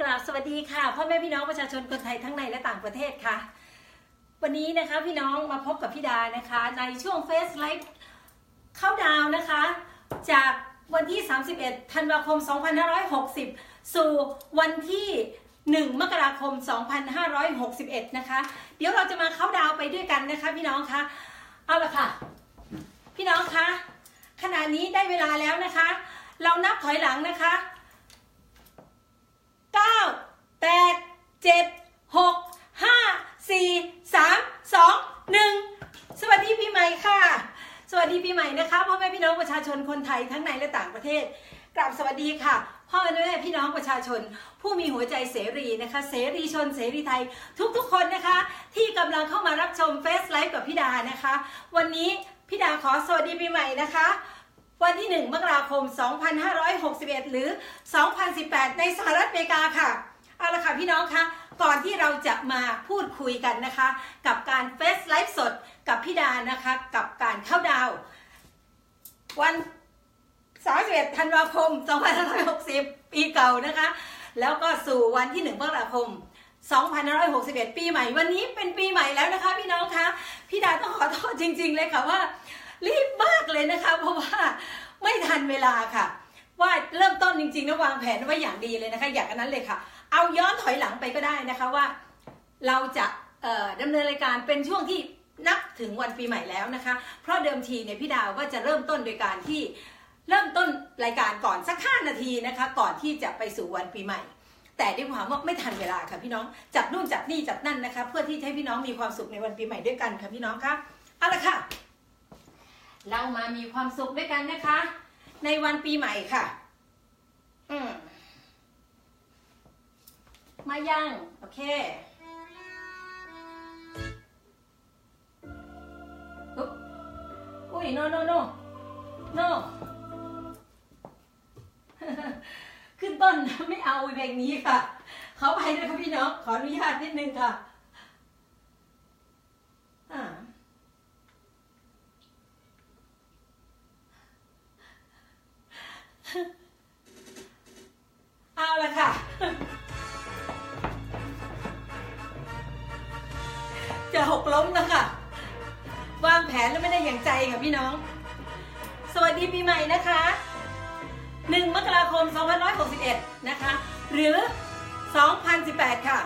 ราบสวัสดีค่ะพ่อแม่พี่น้องประชาชนคนไทยทั้งในและต่างประเทศค่ะวันนี้นะคะพี่น้องมาพบกับพี่ดานะคะในช่วงเฟซไลฟ์เข้าดาวนะคะจากวันที่31ธันวาคม2560สู่วันที่1มกราคม2561นะคะเดี๋ยวเราจะมาเข้าดาวไปด้วยกันนะคะพี่น้องคะเอาละค่ะพี่น้องคะขณะนี้ได้เวลาแล้วนะคะเรานับถอยหลังนะคะ9 8 7 6 5 4 3 2 1สวัสดีปีใหม่ค่ะสวัสดีปีใหม่นะคะพ่อแม่พี่น้องประชาชนคนไทยทั้งในและต่างประเทศกราบสวัสดีค่ะพ่อแม่พี่น้องประชาชนผู้มีหัวใจเสรีนะคะเสรีชนเสรีไทยทุกคนนะคะที่กำลังเข้ามารับชมเฟซไลฟ์กับพี่ดานะคะวันนี้พี่ดาขอสวัสดีปีใหม่นะคะวันที่1มกราคม2561หรือ2018ในสหรัฐอเมริกาค่ะเอาละค่ะพี่น้องคะก่อนที่เราจะมาพูดคุยกันนะคะกับการเฟซไลฟ์สดกับพี่ดานะคะกับการเข้าดาววัน31ธันวาคม2560ปีเก่านะคะแล้วก็สู่วันที่1มกราคม2561ปีใหม่วันนี้เป็นปีใหม่แล้วนะคะพี่น้องคะพี่ดาต้องขอโทษจริงๆเลยค่ะว่ารีบมากเลยนะคะเพราะว่าไม่ทันเวลาค่ะว่าเริ่มต้นจริงๆนะวางแผนไว้อย่างดีเลยนะคะอย่างนั้นเลยค่ะเอาย้อนถอยหลังไปก็ได้นะคะว่าเราจะดำเนินรายการเป็นช่วงที่นับถึงวันปีใหม่แล้วนะคะเพราะเดิมทีเนี่ยพี่ดาวว่าจะเริ่มต้นโดยการที่เริ่มต้นรายการก่อนสัก5 นาทีนะคะก่อนที่จะไปสู่วันปีใหม่แต่ด้วยความว่าไม่ทันเวลาค่ะพี่น้องจัดนู่นจัดนี่จัดนั่นนะคะเพื่อที่ให้พี่น้องมีความสุขในวันปีใหม่ด้วยกันค่ะพี่น้องคะเอาละค่ะเรามามีความสุขด้วยกันนะคะในวันปีใหม่ค่ะมายังโอเคอุ้ย no ขึ้นต้นไม่เอาเพลงนี้ค่ะเขาไปเลยค่ะพี่น้องขออนุญาตนิดนึงค่ะเอาละค่ะจะหกล้มนะคะวางแผนแล้วไม่ได้อย่างใจค่ะพี่น้องสวัสดีปีใหม่นะคะ1 มกราคม2561นะคะหรือ2018ค่ะ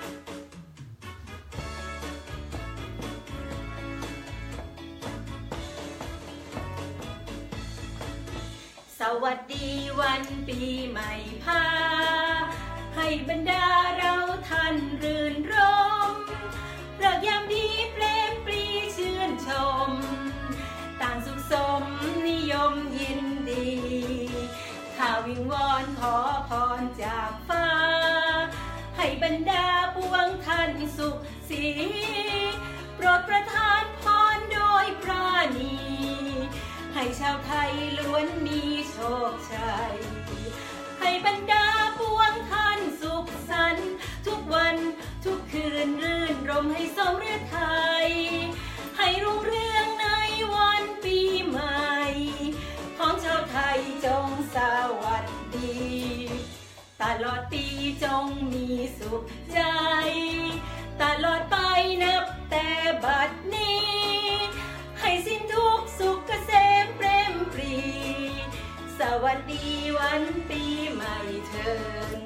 สวัสดีวันปีใหม่พาให้บรรดาเราท่านรื่นรมเลิกยามดีเปลมปรีชื่นชมต่างสุขสมนิยมยินดีข้าวิงวอนขอพรจากฟ้าให้บรรดาปวงท่านสุขสีโปรดประทานพรโดยปราณีให้ชาวไทยล้วนมีโชคชัยให้บรรดาปวงท่านสุขสันต์ทุกวันทุกคืนรื่นรมให้สมฤทัยให้รุ่งเรืองในวันปีใหม่ของชาวไทยจงสวัสดีตลอดปีจงมีสุขใจตลอดไปนับแต่บัดนี้ให้สิ้นทุกสุขเกษมเปรมปรีสวัสดีวันปีใหม่เถิด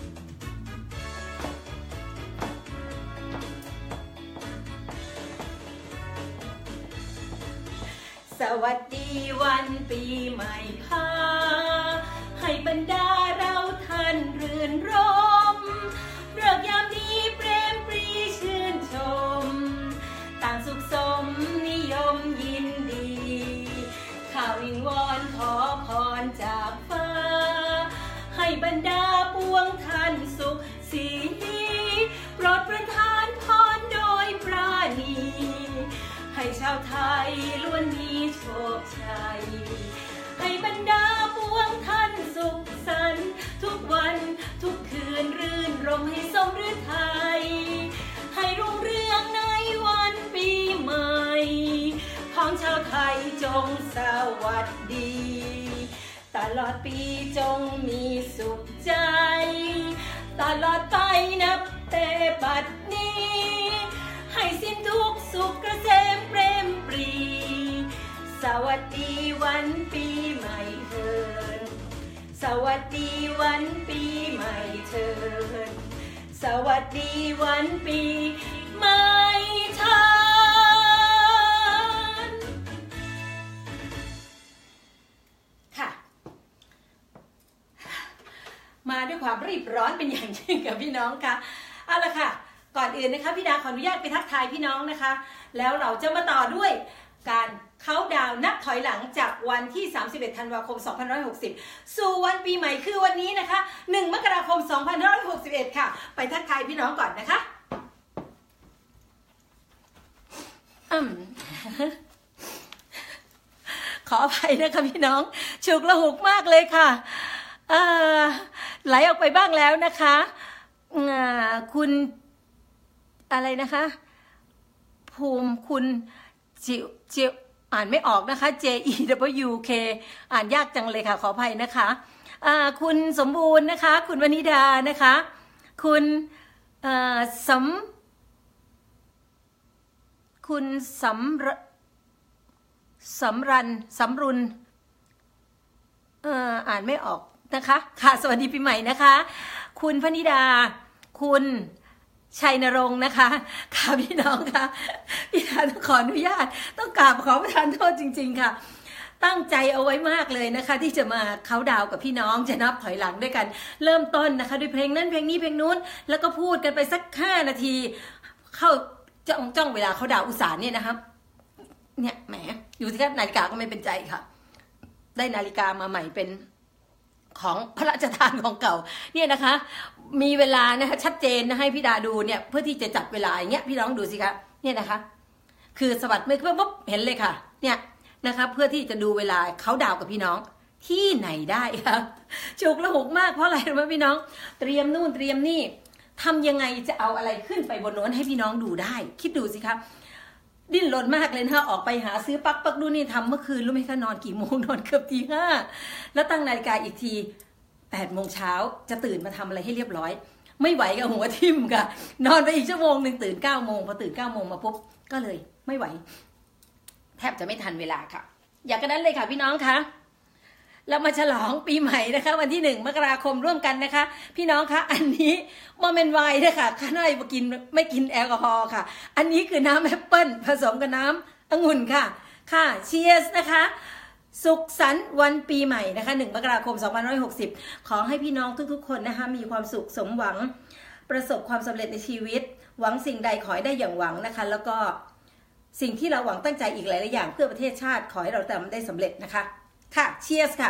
สวัสดีวันปีใหม่พาให้บรรดาเราท่านรื่นรมเลิกยามดีเปรมปรีชื่นชมต่างสุขสมนิยมยินดีข้าวิงวอนขอพรจากฟ้าให้บรรดาปวงท่านสุขสีโปรดประทานพรโดยปราณีให้ชาวไทยล้วนมีโชคชัยให้บรรดาปวงท่านสุขสันต์ทุกวันทุกคืนรื่นรมให้สมฤทัยให้รุ่งเรืองในวันปีใหม่ของชาวไทยจงสวัสดีตลอดปีจงมีสุขใจตลอดไปนับแต่บัดนี้ให้สิ้นทุกสุขเกษมเปรมปรีสวัสดีวันปีใหม่เถิดสวัสดีวันปีใหม่เถิดสวัสดีวันปีใหม่เถิดค่ะมาด้วยความรีบร้อนเป็นอย่างยิ่งกับพี่น้องค่ะเอาละค่ะก่อนอื่นนะคะพี่ดาขออนุญาตไปทักทายพี่น้องนะคะแล้วเราจะมาต่อด้วยการเค้าดาวนับถอยหลังจากวันที่31ธันวาคม2560สู่วันปีใหม่คือวันนี้นะคะ1มกราคม2561ค่ะไปทักทายพี่น้องก่อนนะคะขออภัยนะคะพี่น้องฉุกละหุกมากเลยค่ะไหลออกไปบ้างแล้วนะคะคุณอะไรนะคะภูมิคุณจิวอ่านไม่ออกนะคะ JEWK อ่านยากจังเลยค่ะขออภัยนะคะคุณสมบูรณ์นะคะคุณวนิดานะคะคุณคุณสำรุนอ่านไม่ออกนะคะค่ะสวัสดีปีใหม่นะคะคุณพนิดาคุณชัยนรงค์นะคะค่ะพี่น้องค่ะพี่ดาต้องขออนุญาตต้องกราบขอประทานโทษจริงๆค่ะตั้งใจเอาไว้มากเลยนะคะที่จะมาเค้าดาวกับพี่น้องจะนับถอยหลังด้วยกันเริ่มต้นนะคะด้วยเพลงนั้นเพลงนี้เพลงนู้นแล้วก็พูดกันไปสัก5 นาทีเข้าจ้องเวลาเค้าดาวอุตส่าห์เนี่ยนะครับเนี่ยแหมอยู่ที่นาฬิกาก็ไม่เป็นใจค่ะได้นาฬิกามาใหม่เป็นของพระราชทานของเก่าเนี่ยนะคะมีเวลานะคะชัดเจนนะให้พี่ดาดูเนี่ยเพื่อที่จะจัดเวลาอย่างเงี้ยพี่น้องดูสิคะเนี่ยนะคะคือสวัสดิ์ไม่ปุ๊บเห็นเลยค่ะเนี่ยนะคะเพื่อที่จะดูเวลาเขาดาวกับพี่น้องที่ไหนได้คะฉุกละหุกมากเพราะอะไรรู้ไหมพี่น้องเตรียมนู่นเตรียมนี่ทำยังไงจะเอาอะไรขึ้นไปบนโน้นให้พี่น้องดูได้คิดดูสิคะดิ้นรนมากเลยนะคะออกไปหาซื้อปักดูนี่ทำเมื่อคืนรู้ไหมคะนอนกี่โมงนอนเกือบตี 5แล้วตั้งนาฬิกาอีกที8 โมงเช้าจะตื่นมาทำอะไรให้เรียบร้อยไม่ไหวกับหัวทิ่มค่ะนอนไปอีกชั่วโมงนึงตื่น9 โมงพอตื่น9 โมงมาปุ๊บก็เลยไม่ไหวแทบจะไม่ทันเวลาค่ะอย่างนั้นเลยค่ะพี่น้องคะเรามาฉลองปีใหม่นะคะวันที่1 มกราคมร่วมกันนะคะพี่น้องคะอันนี้โมเมนต์ไวน์นะคะข้าน้อยไม่กินแอลกอฮอล์ค่ะอันนี้คือน้ำแอปเปิ้ลผสมกับน้ำองุ่นค่ะค่ะเชียร์สนะคะสุขสันต์วันปีใหม่นะคะ1 มกราคม2560ขอให้พี่น้องทุกๆคนนะคะมีความสุขสมหวังประสบความสำเร็จในชีวิตหวังสิ่งใดขอให้ได้อย่างหวังนะคะแล้วก็สิ่งที่เราหวังตั้งใจอีกหลายๆอย่างเพื่อประเทศชาติขอให้เราทำได้สำเร็จนะคะค่ะเชียร์สค่ะ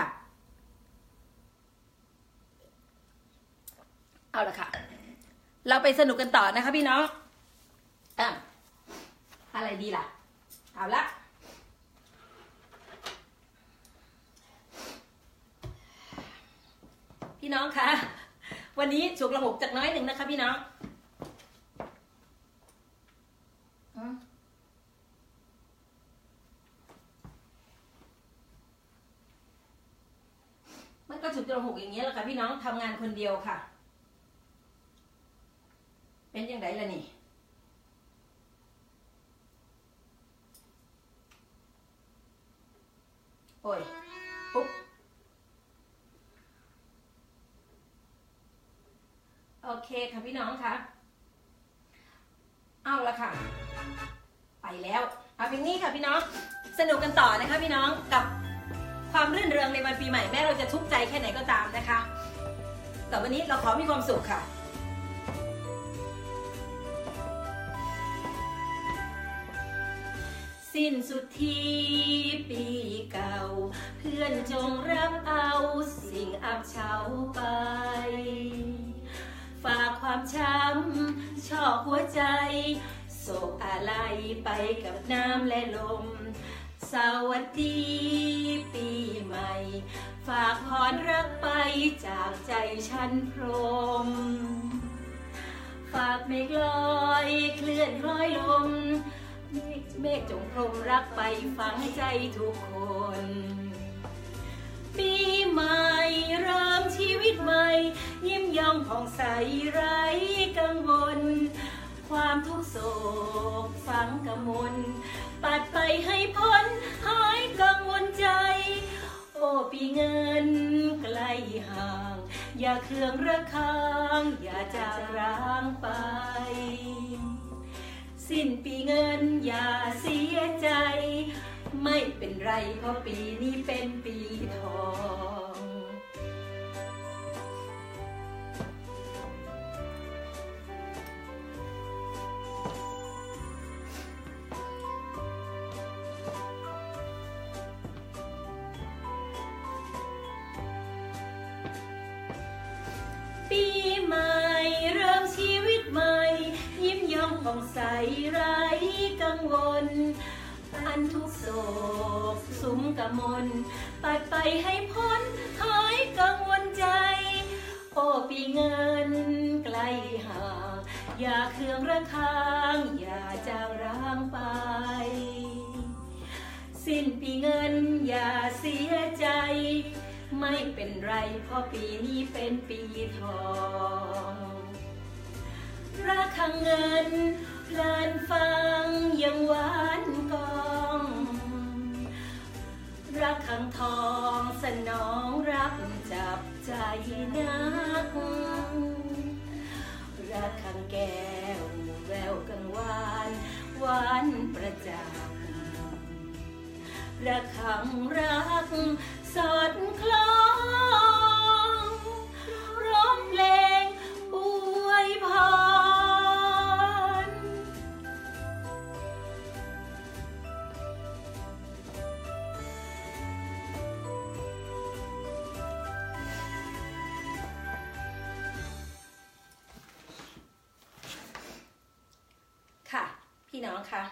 เอาละค่ะเราไปสนุกกันต่อนะคะพี่น้องอะไรดีล่ะเอาละพี่น้องคะวันนี้ฉุกละหุกจากน้อยหนึ่งนะคะพี่น้องมันก็ฉุกละหุกอย่างเงี้ยแหละค่ะพี่น้องทำงานคนเดียวค่ะเป็นยังไงล่ะนี่โอ้ยปุ๊บโอเคค่ะพี่น้องคะเอาละค่ะไปแล้วเอาเพลงนี้ค่ะพี่น้องสนุกกันต่อนะคะพี่น้องกับความรื่นเริงในวันปีใหม่แม้เราจะทุกข์ใจแค่ไหนก็ตามนะคะแต่วันนี้เราขอมีความสุขค่ะสิ้นสุดที่ปีเก่าเพื่อนจงรับเอาสิ่งอับเฉาไปฝากความช้ำชอกหัวใจโศกอะไรไปกับน้ำและลมสวัสดีปีใหม่ฝากพรรักไปจากใจฉันพรมฝากเมฆลอยเคลื่อนคล้อยลมเมฆจงพรมรักไปฝังใจทุกคนปีใหม่เริ่มชีวิตใหม่ยิ้มย่องผ่องใสไร้กังวลความทุกข์โศกฝังกมลปัดไปให้พ้นหายกังวลใจโอ้ปีเงินไกลห่างอย่าเคืองระคางอย่าจางร้างไปสิ้นปีเงินอย่าเสียใจไม่เป็นไรเพราะปีนี้เป็นปีทองปีใหม่เริ่มชีวิตใหม่ยิ้มย่องผ่องใสไร้กังวลอันทุกโศกสุมกมลปัดไปให้พ้นหายกังวลใจโอ้ปีเงินไกลห่างอย่าเคืองระคางอย่าจางร้างไปสิ้นปีเงินอย่าเสียใจไม่เป็นไรเพราะปีนี้เป็นปีทองระฆังเงินเพลินฟังยังหวานกองระฆังทองสนองรักจับใจนักระฆังแก้วแววกังวานหวานประจักษ์ระฆังรักสอดคล้องร้องเพลงอวยพรค่ะพี่น้องค่ะ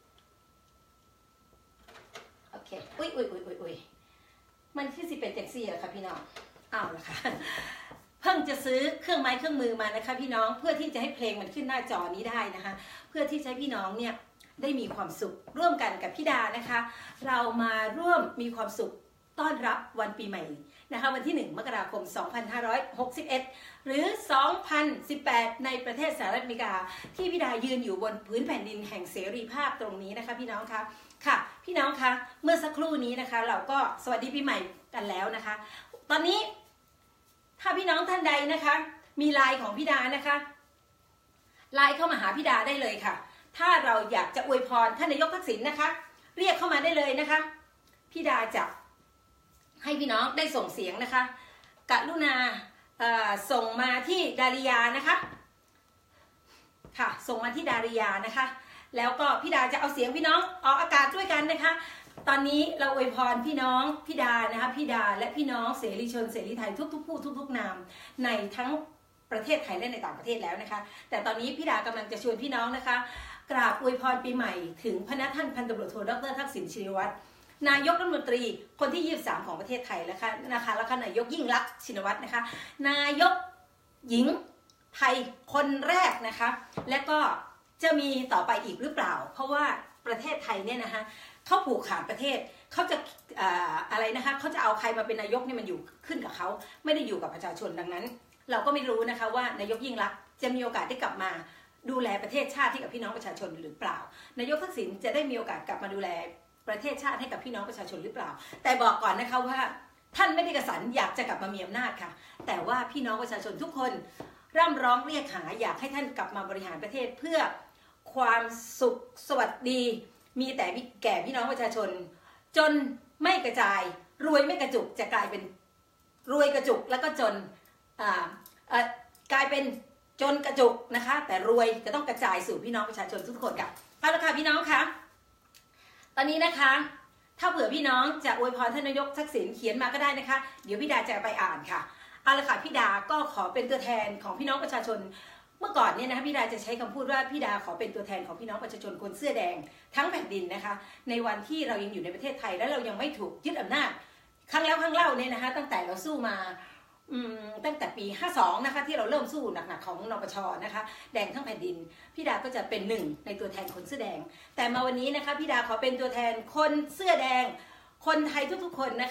โอเคอุ้ยมันคือสิเป็นแท็กซี่เหรอคะพี่น้องเอาละค่ะเพิ่งจะซื้อเครื่องไม้เครื่องมือมานะคะพี่น้องเพื่อที่จะให้เพลงมันขึ้นหน้าจอนี้ได้นะคะเพื่อที่จะให้พี่น้องเนี่ยได้มีความสุขร่วมกันกับพี่ดานะคะเรามาร่วมมีความสุขต้อนรับวันปีใหม่นะคะวันที่1 มกราคม 2561 หรือ 2018 ในประเทศสหรัฐอเมริกาที่พี่ดายืนอยู่บนพื้นแผ่นดินแห่งเสรีภาพตรงนี้นะคะพี่น้องคะค่ะพี่น้องคะเมื่อสักครู่นี้นะคะเราก็สวัสดีปีใหม่กันแล้วนะคะตอนนี้ถ้าพี่น้องท่านใดนะคะมีไลน์ของพี่ดานะคะไลน์เข้ามาหาพี่ดาได้เลยค่ะถ้าเราอยากจะอวยพรท่านนายกทักษิณนะคะเรียกเข้ามาได้เลยนะคะพี่ดาจะให้พี่น้องได้ส่งเสียงนะคะกรุณาส่งมาที่ดาริยานะคะค่ะส่งมาที่ดาริยานะคะแล้วก็พี่ดาจะเอาเสียงพี่น้องออกอากาศด้วยกันนะคะตอนนี้เราอวยพรพี่น้องพี่ดานะคะพี่ดาและพี่น้องเสรีชนเสรีไทยทุกๆผู้ทุกๆนามในทั้งประเทศไทยและในต่างประเทศแล้วนะคะแต่ตอนนี้พี่ดากำลังจะชวนพี่น้องนะคะกราบอวยพรปีใหม่ถึงพระท่านพันตำรวจโทดร.ทักษิณชินวัตรนายกรัฐมนตรีคนที่23ของประเทศไทยแล้วค่ะนะคะแล้วก็นายกยิ่งลักษณ์ชินวัตรนะคะนายกหญิงไทยคนแรกนะคะและก็จะมีต่อไปอีกหรือเปล่าเพราะว่าประเทศไทยเนี่ยนะคะเขาผูกขาดประเทศเขาจะอะไรนะคะเขาจะเอาใครมาเป็นนายกนี่มันอยู่ขึ้นกับเขาไม่ได้อยู่กับประชาชนดังนั้นเราก็ไม่รู้นะคะว่านายกยิ่งลักษณ์จะมีโอกาสได้กลับมาดูแลประเทศชาติให้กับพี่น้องประชาชนหรือเปล่านายกทักษิณจะได้มีโอกาสกลับมาดูแลประเทศชาติให้กับพี่น้องประชาชนหรือเปล่าแต่บอกก่อนนะคะว่าท่านไม่ได้กระสันอยากจะกลับมามีอำนาจค่ะแต่ว่าพี่น้องประชาชนทุกคนร่ำร้องเรียกหาอยากให้ท่านกลับมาบริหารประเทศเพื่อความสุขสวัสดีมีแต่แก่พี่น้องประชาชนจนไม่กระจายรวยไม่กระจุกจะกลายเป็นรวยกระจุกแล้วก็จนกลายเป็นจนกระจุกนะคะแต่รวยจะต้องกระจายสู่พี่น้องประชาชนทุกคนค่ะเอาละค่ะพี่น้องคะตอนนี้นะคะถ้าเผื่อพี่น้องจะอวยพรท่านนายกทักษิณเขียนมาก็ได้นะคะเดี๋ยวพี่ดาจะไปอ่านค่ะเอาละค่ะพี่ดาก็ขอเป็นตัวแทนของพี่น้องประชาชนเมื่อก่อนเนี่ยนะคะพี่ดาจะใช้คำพูดว่าพี่ดาขอเป็นตัวแทนของพี่น้องประชาชนคนเสื้อแดงทั้งแผ่นดินนะคะในวันที่เรายังอยู่ในประเทศไทยและเรายังไม่ถูกยึดอำนาจครั้งแล้วครั้งเล่าเนี่ยนะคะตั้งแต่เราสู้มาตั้งแต่ปี52นะคะที่เราเริ่มสู้หนักๆของนปชนะคะแดงทั้งแผ่นดินพี่ดาก็จะเป็นหนึ่งในตัวแทนคนเสื้อแดงแต่มาวันนี้นะคะพี่ดาขอเป็นตัวแทนคนเสื้อแดงคนไทยทุกๆคนนะคะ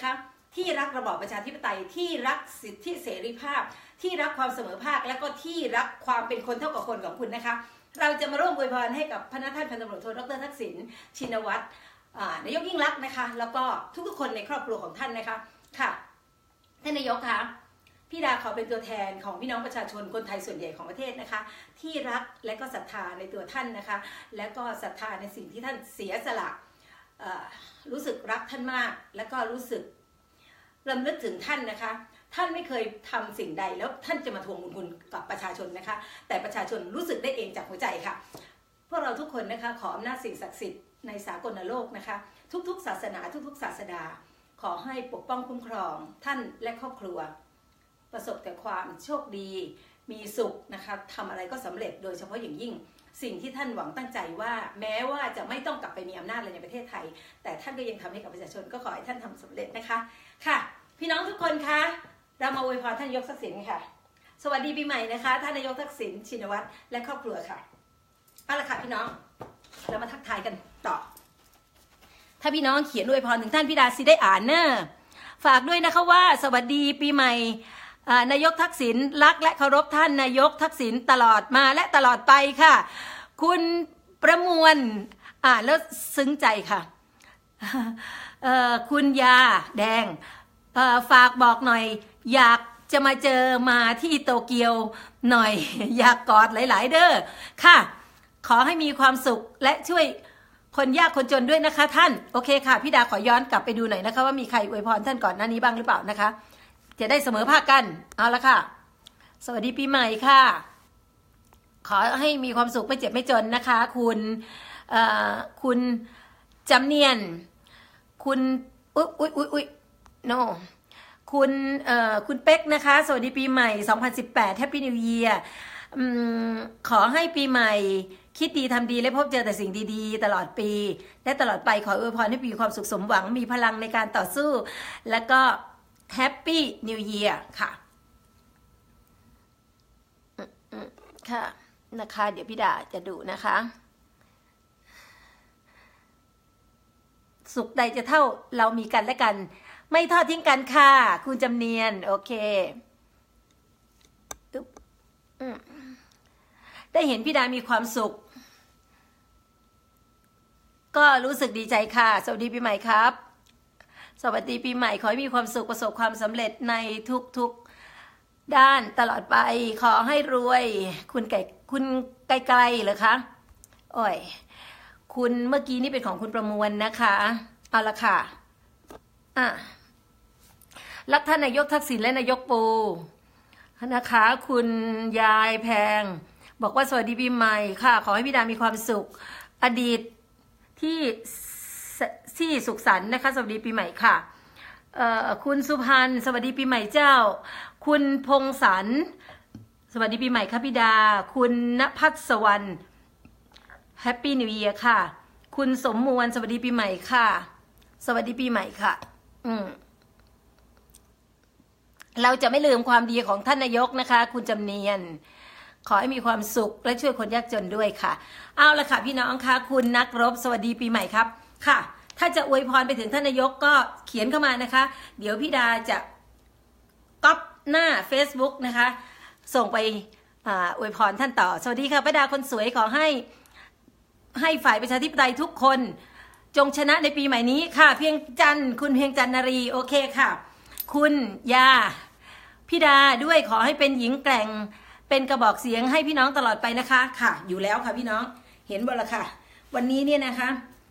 ที่รักระบอบประชาธิปไตยที่รักสิทธิเสรีภาพที่รักความเสมอภาคและก็ที่รักความเป็นคนเท่ากับคนของคุณนะคะเราจะมาร่วมอวยพรให้กับพระท่านพันตำรวจโทดร.ทักษิณชินวัตรนายกยิ่งลักษณ์นะคะแล้วก็ทุกๆคนในครอบครัวของท่านนะคะค่ะท่านนายกคะพี่ดาขอเป็นตัวแทนของพี่น้องประชาชนคนไทยส่วนใหญ่ของประเทศนะคะที่รักและก็ศรัทธาในตัวท่านนะคะและก็ศรัทธาในสิ่งที่ท่านเสียสละรู้สึกรักท่านมากและก็รู้สึกรำลึกถึงท่านนะคะท่านไม่เคยทำสิ่งใดแล้วท่านจะมาทวงบุญคุณกับประชาชนนะคะแต่ประชาชนรู้สึกได้เองจากหัวใจค่ะพวกเราทุกคนนะคะขออำนาจสิ่งศักดิ์สิทธิ์ในสากลโลกนะคะทุกๆศาสนาทุกๆศาสดาขอให้ปกป้องคุ้มครองท่านและครอบครัวประสบแต่ความโชคดีมีสุขนะคะทำอะไรก็สำเร็จโดยเฉพาะอย่างยิ่งสิ่งที่ท่านหวังตั้งใจว่าแม้ว่าจะไม่ต้องกลับไปมีอำนาจเลยในประเทศไทยแต่ท่านก็ยังทำให้กับประชาชนก็ขอให้ท่านทำสำเร็จนะคะค่ะพี่น้องทุกคนคะเรามาอวยพรท่านนายกทักษิณค่ะสวัสดีปีใหม่นะคะท่านนายกทักษิณชินวัตรและครอบครัวค่ะเอาละค่ะพี่น้องเรามาทักทายกันต่อถ้าพี่น้องเขียนอวยพรถึงท่านพี่ดาสิได้อ่านเนอะฝากด้วยนะคะว่าสวัสดีปีใหม่นายกทักษิณรักและเคารพท่านนายกทักษิณตลอดมาและตลอดไปค่ะคุณประมวลอ่านแล้วซึ้งใจค่ะคุณยาแดงฝากบอกหน่อยอยากจะมาเจอมาที่โตเกียวหน่อยอยากกอดหลายๆเด้อค่ะขอให้มีความสุขและช่วยคนยากคนจนด้วยนะคะท่านโอเคค่ะพี่ดาขอย้อนกลับไปดูหน่อยนะคะว่ามีใครอวยพรท่านก่อนหน้านี้บ้างหรือเปล่านะคะจะได้เสมอภาคกันเอาละค่ะสวัสดีปีใหม่ค่ะขอให้มีความสุขไม่เจ็บไม่จนนะคะคุณจำเนียนคุณอุ๊ยโนคุณเป๊กนะคะสวัสดีปีใหม่2018 Happy New Year ขอให้ปีใหม่คิดดีทำดีและพบเจอแต่สิ่งดีๆตลอดปีและตลอดไปขออวยพรให้มีความสุขสมหวังมีพลังในการต่อสู้และก็ Happy New Year ค่ะค่ะนะคะเดี๋ยวพี่ดาจะดูนะคะสุขใดจะเท่าเรามีกันและกันไม่ทอดทิ้งกันค่ะคุณจำเนียนโอเคได้เห็นพี่ดามีความสุขก็รู้สึกดีใจค่ะสวัสดีปีใหม่ครับสวัสดีปีใหม่ขอให้มีความสุขประสบความสำเร็จในทุกๆด้านตลอดไปขอให้รวยคุณไกลๆเหรอคะโอ้ยคุณเมื่อกี้นี่เป็นของคุณประมวลนะคะเอาละค่ะรักท่านนายกทักษิณและนายกปูนะคะคุณยายแพงบอกว่าสวัสดีปีใหม่ค่ะขอให้พี่ดามีความสุขอดีตที่สุขสันต์นะคะสวัสดีปีใหม่ค่ะคุณสุพันธ์สวัสดีปีใหม่เจ้าคุณพงศรสวัสดีปีใหม่ค่ะพี่ดาคุณณภัสวรรณแฮปปี้นิวเยียร์ค่ะคุณสมมวลสวัสดีปีใหม่ค่ะสวัสดีปีใหม่ค่ะเราจะไม่ลืมความดีของท่านนายกนะคะคุณจำเนียนขอให้มีความสุขและช่วยคนยากจนด้วยค่ะเอาละค่ะพี่น้องค่ะคุณนักรบสวัสดีปีใหม่ครับค่ะถ้าจะอวยพรไปถึงท่านนายกก็เขียนเข้ามานะคะเดี๋ยวพี่ดาจะก๊อปหน้า Facebook นะคะส่งไปอวยพรท่านต่อสวัสดีค่ะป้าดาคนสวยขอให้ฝ่ายประชาธิปไตยทุกคนจงชนะในปีใหม่นี้ค่ะเพียงจันคุณเพียงจันนารีโอเคค่ะคุณยาพี่ดาด้วยขอให้เป็นหญิงแกร่งเป็นกระบอกเสียงให้พี่น้องตลอดไปนะคะค่ะอยู่แล้วค่ะพี่น้องเห็นบ่ละค่ะวันนี้เนี่ยนะคะ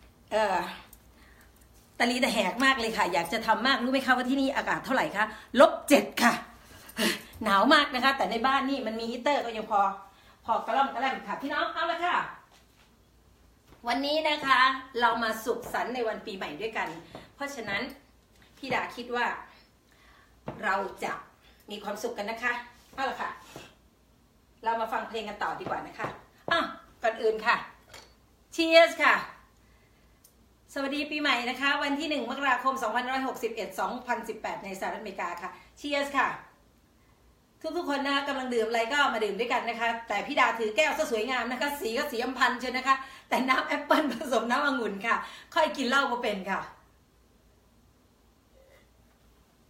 ตะลีตะแหกมากเลยค่ะอยากจะทำมากรู้ไหมคะว่าที่นี่อากาศเท่าไหร่คะ-7ค่ะหนาวมากนะคะแต่ในบ้านนี่มันมีฮีเตอร์ก็ยังพอกระล่อมกระแลมค่ะพี่น้องเอาละค่ะวันนี้นะคะเรามาสุขสันต์ในวันปีใหม่ด้วยกันเพราะฉะนั้นพี่ดาคิดว่าเราจะมีความสุขกันนะคะเอาละค่ะเรามาฟังเพลงกันต่อดีกว่านะคะก่อนอื่นค่ะ Cheers ค่ะสวัสดีปีใหม่นะคะวันที่1 มกราคม 2018 ในสหรัฐอเมริกาค่ะ Cheers ค่ะทุกคนนะคะกำลังดื่มอะไรก็มาดื่มด้วยกันนะคะแต่พี่ดาถือแก้วสวยงามนะคะสีก็สีอำพันธ์เชียวนะคะแต่น้ำแอปเปิลผสมน้ำองุ่นค่ะค่อยกินเหล้ามาเป็นค่ะ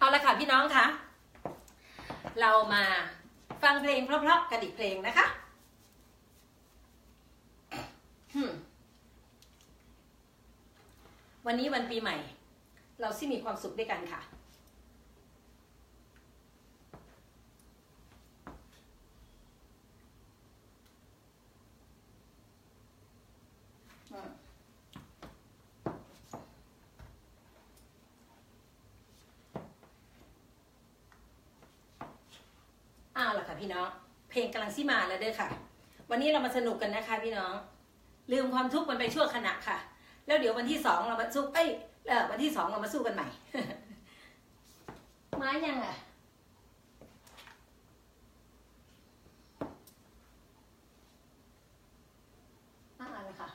เอาละค่ะพี่น้องคะเรามาฟังเพลงเพราะๆกันอีกเพลงนะคะวันนี้วันปีใหม่เราสิมีความสุขด้วยกันค่ะเอาล่ะค่ะพี่น้องเพลงกำลังสิมาแล้วเด้อค่ะวันนี้เรามาสนุกกันนะคะพี่น้องลืมความทุกข์มันไปชั่วขณะค่ะแล้วเดี๋ยววันที่2เรามาสู้วันที่2เรามาสู้กันใหม่มายังอ่ะอะไรค่ะ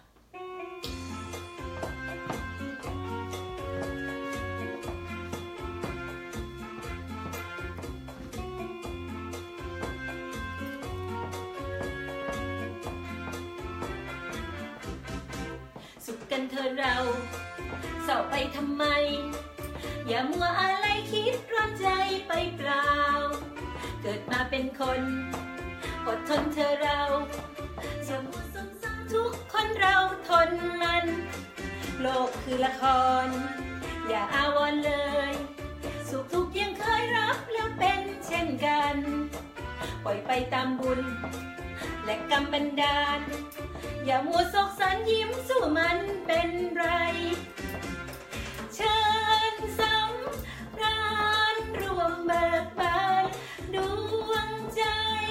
สุขกันเธอเราเศร้าไปทำไมอย่ามัวอะไรคิดร้อนใจไปเปล่าเกิดมาเป็นคนอดทนเธอเราอย่ามัวสงสารทุกคนเราทนมันโลกคือละครอย่าอาวรณ์เลยสุขทุกข์ยังเคยรับแล้วเป็นเช่นกันปล่อยไปตามบุญและกรรมบันดาลอย่ามัวโศกสันยิ้มสู้มันเป็นไรเชิญสำราญรวมเบิกบานดวงใจ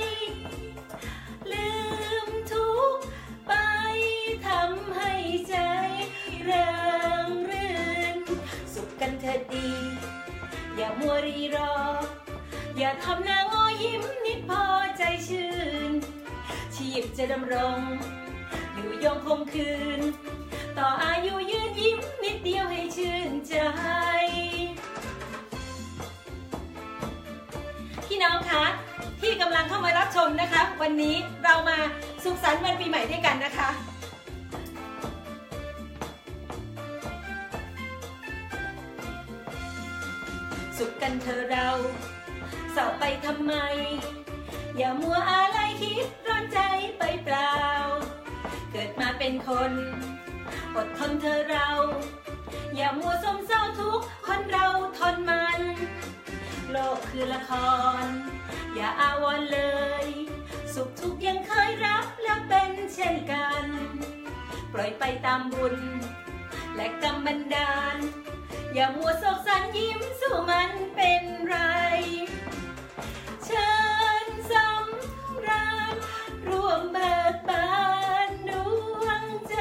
ลืมทุกข์ไปทำให้ใจเริงรื่นสุขกันเถิดดีอย่ามัวรีรออย่าทำหน้างอยิ้มนิดพอใจชื่นชีพจะดำรงอยู่ยงคงคืนต่ออายุยืนยิ้มนิดเดียวให้ชื่นใจพี่น้องคะที่กำลังเข้ามารับชมนะคะวันนี้เรามาสุขสันต์วันปีใหม่ด้วยกันนะคะสุขกันเธอเราเศร้าไปทำไมอย่ามัวอะไรคิดร้อนใจไปเปล่าเกิดมาเป็นคนอดทนเธอเราอย่ามัวซึมเศร้าทุกคนเราทนมันโลกคือละครอย่าอาวรณ์เลยสุขทุกข์ยังเคยรับและเป็นเช่นกันปล่อยไปตามบุญและกรรมบันดาลอย่ามัวโศกสันยิ้มสู้มันเป็นไรเชิญสำราญร่วมเบิกบานดวงใจ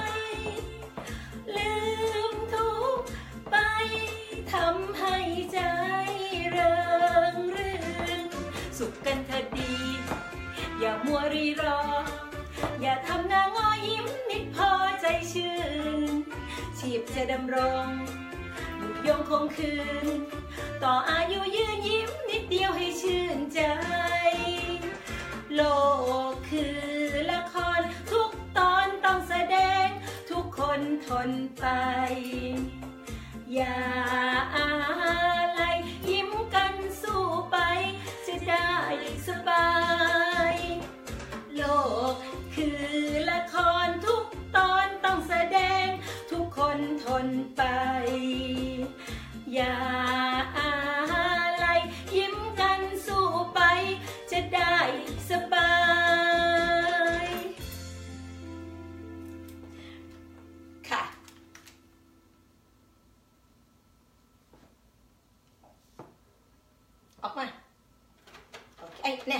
ลืมทุกข์ไปทำให้ใจเริงรื่นสุขกันเถิดดีอย่ามัวรีรออย่าทำหน้างอยิ้มนิดพอใจชื่นชีพจะดำรงอยู่ยงคงคืนต่ออายุยืนยิ้มนิดเดียวให้ชื่นใจโลกคือละครทุกตอนต้องแสดงทุกคนทนไปอย่าอะไรยิ้มกันสู้ไปจะได้สบายโลกคือละครทุกตอนต้องแสดงทุกคนทนไปอย่าอะไรยิ้มกันสู้ไปจะได้สบายค่ะออกมาโอเคเนี่ย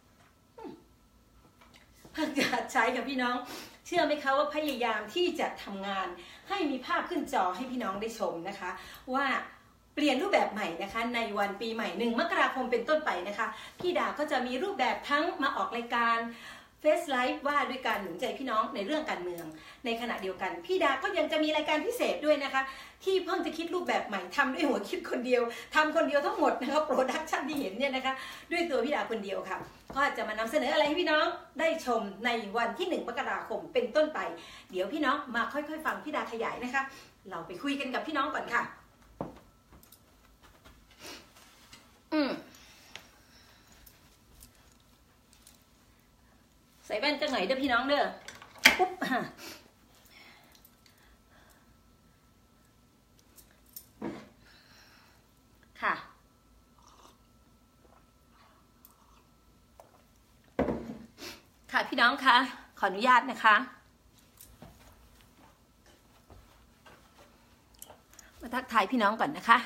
เพิ่งจะใช้กับพี่น้องเชื่อไหมคะว่าพยายามที่จะทำงานให้มีภาพขึ้นจอให้พี่น้องได้ชมนะคะว่าเปลี่ยนรูปแบบใหม่นะคะในวันปีใหม่1 มกราคมเป็นต้นไปนะคะพี่ดาก็จะมีรูปแบบทั้งมาออกรายการเฟซไลฟ์ว่าด้วยการหนุนใจพี่น้องในเรื่องการเมืองในขณะเดียวกันพี่ดาก็ยังจะมีรายการพิเศษด้วยนะคะที่เพิ่งจะคิดรูปแบบใหม่ทำด้วยหัวคิดคนเดียวทำคนเดียวทั้งหมดนะคะโปรดักชันที่เห็นเนี่ยนะคะด้วยตัวพี่ดาคนเดียวค่ะก็จะมานำเสนออะไรให้พี่น้องได้ชมในวันที่1 มกราคมเป็นต้นไปเดี๋ยวพี่น้องมาค่อยๆฟังพี่ดาขยายนะคะเราไปคุยกันกับพี่น้องก่อนค่ะใส่แว่นจังไหนเด้อพี่น้องเด้อปุ๊บค่ะค่ะพี่น้องคะขออนุญาตนะคะมาทักทายพี่น้องก่อนนะคะ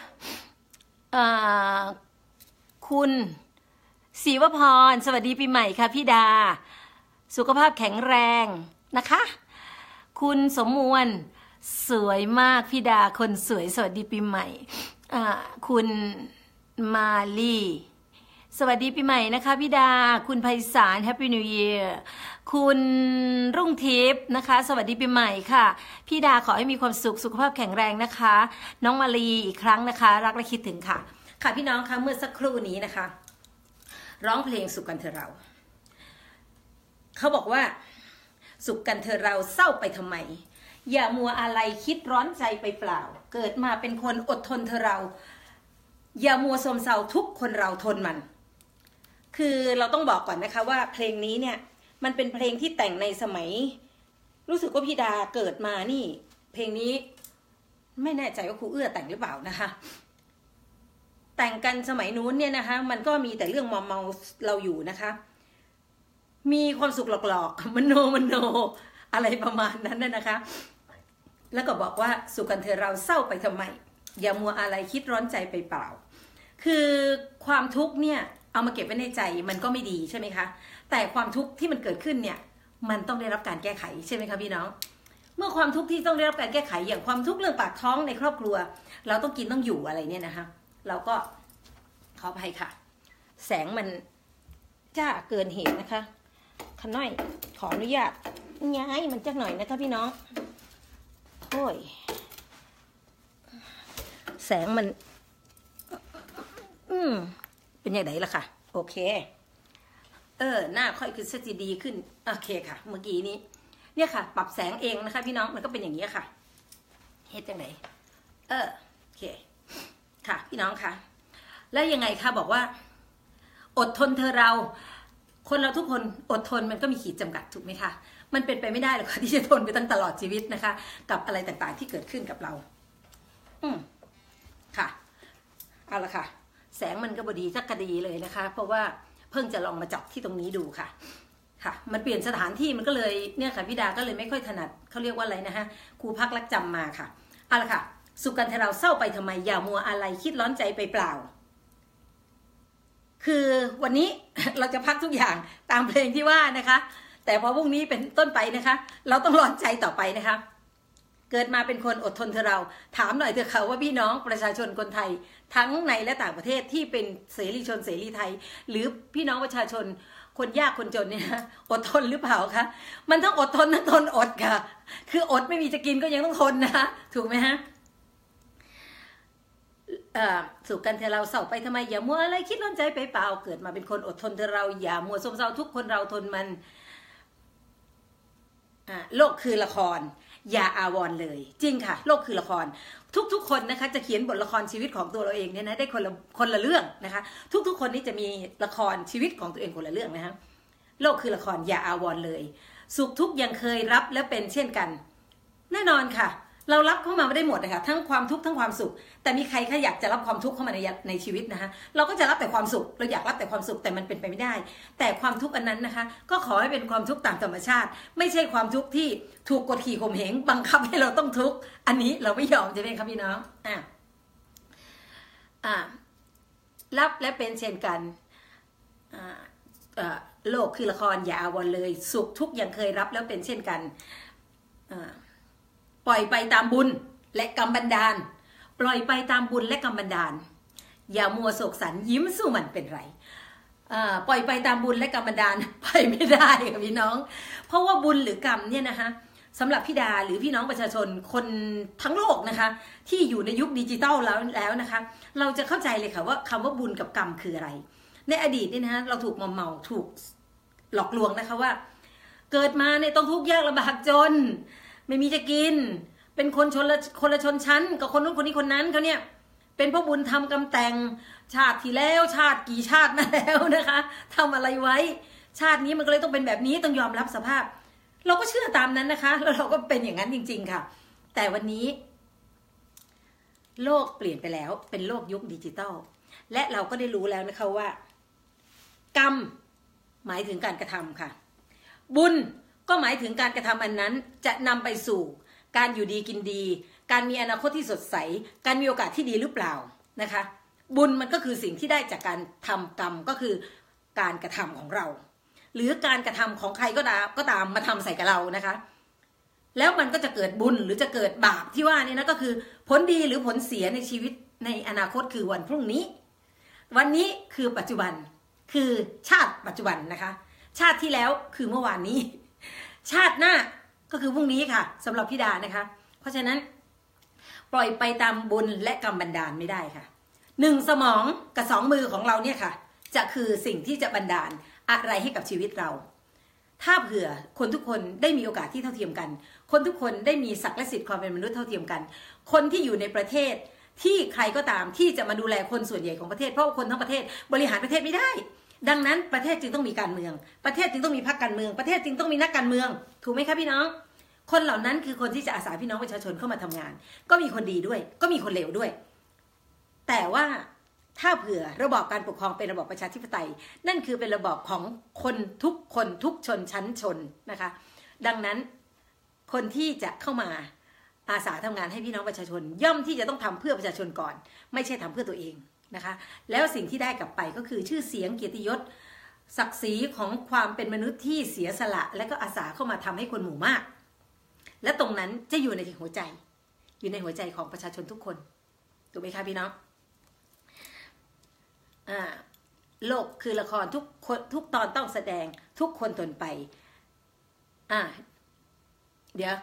คุณศรีวพรสวัสดีปีใหม่ค่ะพี่ดาสุขภาพแข็งแรงนะคะคุณสมมวลสวยมากพี่ดาคนสวยสวัสดีปีใหม่คุณมาลีสวัสดีปีใหม่นะคะพี่ดาคุณไพศาลแฮปปี้นิวเยียร์คุณรุ่งทิพย์นะคะสวัสดีปีใหม่ค่ะพี่ดาขอให้มีความสุขสุขภาพแข็งแรงนะคะน้องมาลีอีกครั้งนะคะรักและคิดถึงค่ะค่ะพี่น้องคะเมื่อสักครู่นี้นะคะร้องเพลงสุขกันเถอะเราเขาบอกว่าสุขกันเถอะเราเศร้าไปทำไมอย่ามัวอะไรคิดร้อนใจไปเปล่าเกิดมาเป็นคนอดทนเถอะเราอย่ามัวโศมเศร้าทุกคนเราทนมันคือเราต้องบอกก่อนนะคะว่าเพลงนี้เนี่ยมันเป็นเพลงที่แต่งในสมัยรู้สึกว่าพี่ดาเกิดมานี่เพลงนี้ไม่แน่ใจว่าครูเอื้อแต่งหรือเปล่านะคะแต่งกันสมัยนู้นเนี่ยนะคะมันก็มีแต่เรื่องเมาเราอยู่นะคะมีความสุขหลอกๆมโนอะไรประมาณนั้นนะคะแล้วก็บอกว่าสุขกันเถอะเราเศร้าไปทำไมอย่ามัวอะไรคิดร้อนใจไปเปล่าคือความทุกข์เนี่ยเอามาเก็บไว้ในใจมันก็ไม่ดีใช่ไหมคะแต่ความทุกข์ที่มันเกิดขึ้นเนี่ยมันต้องได้รับการแก้ไขใช่ไหมคะพี่น้องเมื่อความทุกข์ที่ต้องได้รับการแก้ไขอย่างความทุกข์เรื่องปากท้องในครอบครัวเราต้องกินต้องอยู่อะไรเนี่ยนะคะเราก็ขออภัยค่ะแสงมันจ้าเกินเหตุนะคะขน้อยขออนุญาตย้ายมันจักหน่อยนะคะพี่น้องโอ้ยแสงมันเป็นอย่างไรล่ะค่ะโอเคหน้าค่อยคือจะดีขึ้นโอเคค่ะเมื่อกี้นี้เนี่ยค่ะปรับแสงเองนะคะพี่น้องมันก็เป็นอย่างนี้ค่ะเฮ็ดจังไหนโอเคค่ะพี่น้องค่ะแล้วยังไงคะบอกว่าอดทนเธอเราคนเราทุกคนอดทนมันก็มีขีดจำกัดถูกไหมคะมันเป็นไปไม่ได้หรอกค่ะที่จะทนไปตั้งตลอดชีวิตนะคะกับอะไรต่างๆที่เกิดขึ้นกับเราค่ะเอาละค่ะแสงมันก็บดีสักกระดีเลยนะคะเพราะว่าเพิ่งจะลองมาจับที่ตรงนี้ดูค่ะมันเปลี่ยนสถานที่มันก็เลยเนี่ยค่ะพี่ดาก็เลยไม่ค่อยถนัดเขาเรียกว่าอะไรนะคะครูพักรักจำมาค่ะเอาละค่ะสุขกันเถอะเราเศร้าไปทำไมอย่ามัวอะไรคิดร้อนใจไปเปล่าคือวันนี้เราจะพักทุกอย่างตามเพลงที่ว่านะคะแต่พอพรุ่งนี้เป็นต้นไปนะคะเราต้องร้อนใจต่อไปนะคะเกิดมาเป็นคนอดทนเถอะเราถามหน่อยเถอะค่ะว่าพี่น้องประชาชนคนไทยทั้งในและต่างประเทศที่เป็นเสรีชนเสรีไทยหรือพี่น้องประชาชนคนยากคนจนเนี่ยอดทนหรือเปล่าคะมันต้องอดทนทั้งทนอดค่ะคืออดไม่มีจะกินก็ยังต้องทนนะคะถูกไหมฮะสุขกันเถอะเราเศร้าไปทำไมอย่ามัวอะไรคิดร้อนใจไปเปล่าเกิดมาเป็นคนอดทนเถอะเราอย่ามัวโศมเศร้าทุกคนเราทนมันโลกคือละครอย่าอาวรเลยจริงค่ะโลกคือละครทุกคนนะคะจะเขียนบทละครชีวิตของตัวเราเองเนี่ยนะได้คนละเรื่องนะคะทุกคนนี่จะมีละครชีวิตของตัวเองคนละเรื่องนะคะโลกคือละครอย่าอาวรเลยสุขทุกข์ยังเคยรับและเป็นเช่นกันแน่นอนค่ะเรารับเข้ามาไม่ได้หมดนะคะทั้งความทุกข์ทั้งความสุขแต่มีใครอยากจะรับความทุกข์เข้ามาในชีวิตนะคะเราก็จะรับแต่ความสุขเราอยากรับแต่ความสุขแต่มันเป็นไปไม่ได้แต่ความทุกข์อันนั้นนะคะก็ขอให้เป็นความทุกข์ตามธรรมชาติไม่ใช่ความทุกข์ที่ถูกกดขี่ข่มเหงบังคับให้เราต้องทุกข์อันนี้เราไม่ยอมใช่ไหมครับพี่น้องรับและเป็นเช่นกันโลกคือละครอย่าอาวรเลยสุขทุกข์ยังเคยรับแล้วเป็นเช่นกันปล่อยไปตามบุญและกรรมบันดาลปล่อยไปตามบุญและกรรมบันดาลอย่ามัวโศกสันยิ้มสู้มันเป็นไรปล่อยไปตามบุญและกรรมบันดาลไปไม่ได้ค่ะพี่น้องเพราะว่าบุญหรือกรรมเนี่ยนะคะสำหรับพี่ดาหรือพี่น้องประชาชนคนทั้งโลกนะคะที่อยู่ในยุคดิจิตอลแล้วนะคะเราจะเข้าใจเลยค่ะว่าคำว่าบุญกับกรรมคืออะไรในอดีตเนี่ยนะคะเราถูกเมาถูกหลอกลวงนะคะว่าเกิดมาเนี่ยต้องทุกข์ยากลำบากจนไม่มีจะกินเป็นคนละชนชั้นกับคนนู้นคนนี้คนนั้นเขาเนี่ยเป็นเพราะบุญทำกรรมแต่งชาติที่แล้วชาติกี่ชาติมาแล้วนะคะทำอะไรไว้ชาตินี้มันก็เลยต้องเป็นแบบนี้ต้องยอมรับสภาพเราก็เชื่อตามนั้นนะคะแล้วเราก็เป็นอย่างนั้นจริงๆค่ะแต่วันนี้โลกเปลี่ยนไปแล้วเป็นโลกยุคดิจิตอลและเราก็ได้รู้แล้วนะคะว่ากรรมหมายถึงการกระทำค่ะบุญก็หมายถึงการกระทำอันนั้นจะนำไปสู่การอยู่ดีกินดีการมีอนาคตที่สดใสการมีโอกาสที่ดีหรือเปล่านะคะบุญมันก็คือสิ่งที่ได้จากการทำกรรมก็คือการกระทำของเราหรือการกระทำของใครก็ตามมาทำใส่กับเรานะคะแล้วมันก็จะเกิดบุญหรือจะเกิดบาปที่ว่านี่นะก็คือผลดีหรือผลเสียในชีวิตในอนาคตคือวันพรุ่งนี้วันนี้คือปัจจุบันคือชาติปัจจุบันนะคะชาติที่แล้วคือเมื่อวานนี้ชาติหน้าก็คือพรุ่งนี้ค่ะสำหรับพี่ดานะคะเพราะฉะนั้นปล่อยไปตามบุญและกรรมบันดาลไม่ได้ค่ะ1 สมองกับ2 มือของเราเนี่ยค่ะจะคือสิ่งที่จะบันดาลอะไรให้กับชีวิตเราถ้าเผื่อคนทุกคนได้มีโอกาสที่เท่าเทียมกันคนทุกคนได้มีศักดิ์และสิทธิ์ความเป็นมนุษย์เท่าเทียมกันคนที่อยู่ในประเทศที่ใครก็ตามที่จะมาดูแลคนส่วนใหญ่ของประเทศเพราะคนทั้งประเทศบริหารประเทศไม่ได้ดังนั้นประเทศจึงต้องมีการเมืองประเทศจึงต้องมีพรรคการเมืองประเทศจึงต้องมีนักการเมืองถูกไหมคะพี่น้องคนเหล่านั้นคือคนที่จะอาสาพี่น้องประชาชนเข้ามาทำงานก็มีคนดีด้วยก็มีคนเลวด้วยแต่ว่าถ้าเผื่อระบอบการปกครองเป็นระบอบประชาธิปไตยนั่นคือเป็นระบอบของคนทุกชนชั้นชนนะคะดังนั้นคนที่จะเข้ามาอาสาทำงานให้พี่น้องประชาชนย่อมที่จะต้องทำเพื่อประชาชนก่อนไม่ใช่ทำเพื่อตัวเองนะคะแล้วสิ่งที่ได้กลับไปก็คือชื่อเสียงเกียรติยศศักดิ์ศรีของความเป็นมนุษย์ที่เสียสละและก็อาสาเข้ามาทำให้คนหมู่มากและตรงนั้นจะอยู่ในหัวใจอยู่ในหัวใจของประชาชนทุกคนถูกไหมคะพี่น้องโลกคือละครทุกตอนต้องแสดงทุกคนทนไปเดี๋ยว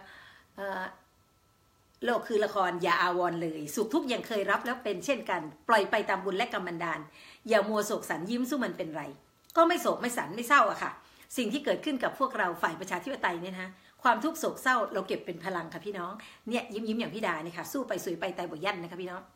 โลกคือละครอย่าอาวรเลยสุขทุกข์ยังเคยรับแล้วเป็นเช่นกันปล่อยไปตามบุญและกรรมบันดาลอย่ามัวโศกสันยิ้มสู้มันเป็นไรก็ไม่โศกไม่สันไม่เศร้าอะค่ะสิ่งที่เกิดขึ้นกับพวกเราฝ่ายประชาธิปไตยเนี่ยนะความทุกข์โศกเศร้าเราเก็บเป็นพลังค่ะพี่น้องเนี่ยยิ้มอย่างพี่ดาเนี่ยค่ะสู้ไปสวยไปตายบ่ยันนะคะพี่น้อง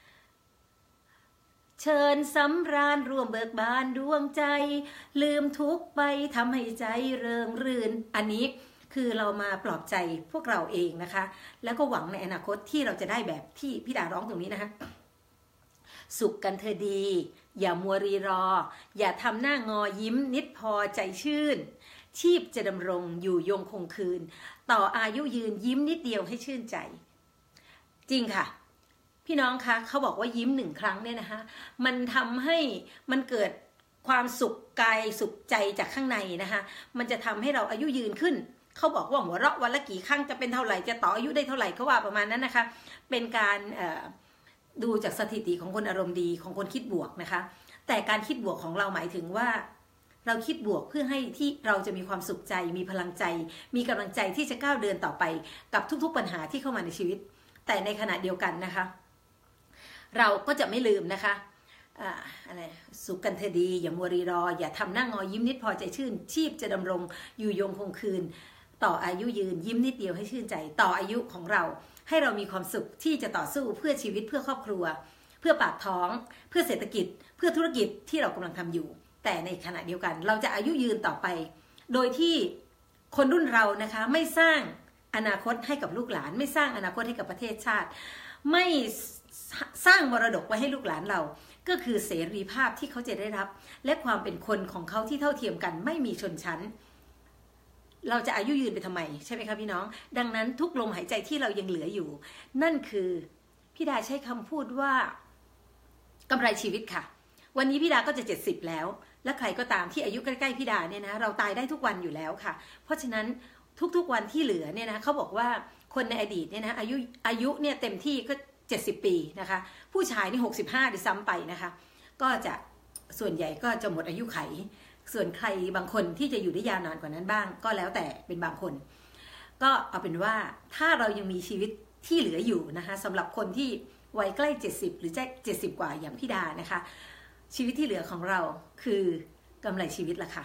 เชิญสำราญร่วมเบิกบานดวงใจลืมทุกข์ไปทำให้ใจเริงรื่นอันนี้คือเรามาปลอบใจพวกเราเองนะคะแล้วก็หวังในอนาคตที่เราจะได้แบบที่พี่ดาร้องตรงนี้นะคะสุขกันเธอดีอย่ามัวรีรออย่าทำหน้างอยิ้มนิดพอใจชื่นชีพจะดำรงอยู่ยงคงคืนต่ออายุยืนยิ้มนิดเดียวให้ชื่นใจจริงค่ะพี่น้องคะเขาบอกว่ายิ้ม1 ครั้งเนี่ยนะคะมันทำให้มันเกิดความสุขกายสุขใจจากข้างในนะคะมันจะทำให้เราอายุยืนขึ้นเขาบอกว่าหัวเราะวันละกี่ครั้งจะเป็นเท่าไหร่จะต่ออายุได้เท่าไหร่เขาว่าประมาณนั้นนะคะเป็นการดูจากสถิติของคนอารมณ์ดีของคนคิดบวกนะคะแต่การคิดบวกของเราหมายถึงว่าเราคิดบวกเพื่อให้ที่เราจะมีความสุขใจมีพลังใจมีกำลังใจที่จะก้าวเดินต่อไปกับทุกๆปัญหาที่เข้ามาในชีวิตแต่ในขณะเดียวกันนะคะเราก็จะไม่ลืมนะคะอะไรสุขกันเธอดีอย่ามัวรีรออย่าทำหน้างอยิ้มนิดพอใจชื่นชีพจะดำรงอยู่ยงคงคืนต่ออายุยืนยิ้มนิดเดียวให้ชื่นใจต่ออายุของเราให้เรามีความสุขที่จะต่อสู้เพื่อชีวิตเพื่อครอบครัวเพื่อปากท้องเพื่อเศรษฐกิจเพื่อธุรกิจที่เรากำลังทำอยู่แต่ในขณะเดียวกันเราจะอายุยืนต่อไปโดยที่คนรุ่นเรานะคะไม่สร้างอนาคตให้กับลูกหลานไม่สร้างอนาคตให้กับประเทศชาติไม่สร้างมรดกไว้ให้ลูกหลานเราก็คือเสรีภาพที่เขาจะได้รับและความเป็นคนของเขาที่เท่าเทียมกันไม่มีชนชั้นเราจะอายุยืนไปทำไมใช่ไหมคะพี่น้องดังนั้นทุกลมหายใจที่เรายังเหลืออยู่นั่นคือพี่ดาใช้คำพูดว่ากำไรชีวิตค่ะวันนี้พี่ดาก็จะ70แล้วและใครก็ตามที่อายุใกล้ๆพี่ดาเนี่ยนะเราตายได้ทุกวันอยู่แล้วค่ะเพราะฉะนั้นทุกๆวันที่เหลือเนี่ยนะเขาบอกว่าคนในอดีตเนี่ยนะอายุเนี่ยเต็มที่ก็70 ปีนะคะผู้ชายนี่65ด้วยซ้ำไปนะคะก็จะส่วนใหญ่ก็จะหมดอายุไขส่วนใครบางคนที่จะอยู่ได้ยาวนานกว่านั้นบ้างก็แล้วแต่เป็นบางคนก็เอาเป็นว่าถ้าเรายังมีชีวิตที่เหลืออยู่นะคะสำหรับคนที่วัยใกล้70หรือ70กว่าอย่างพี่ดานะคะชีวิตที่เหลือของเราคือกำไรชีวิตละค่ะ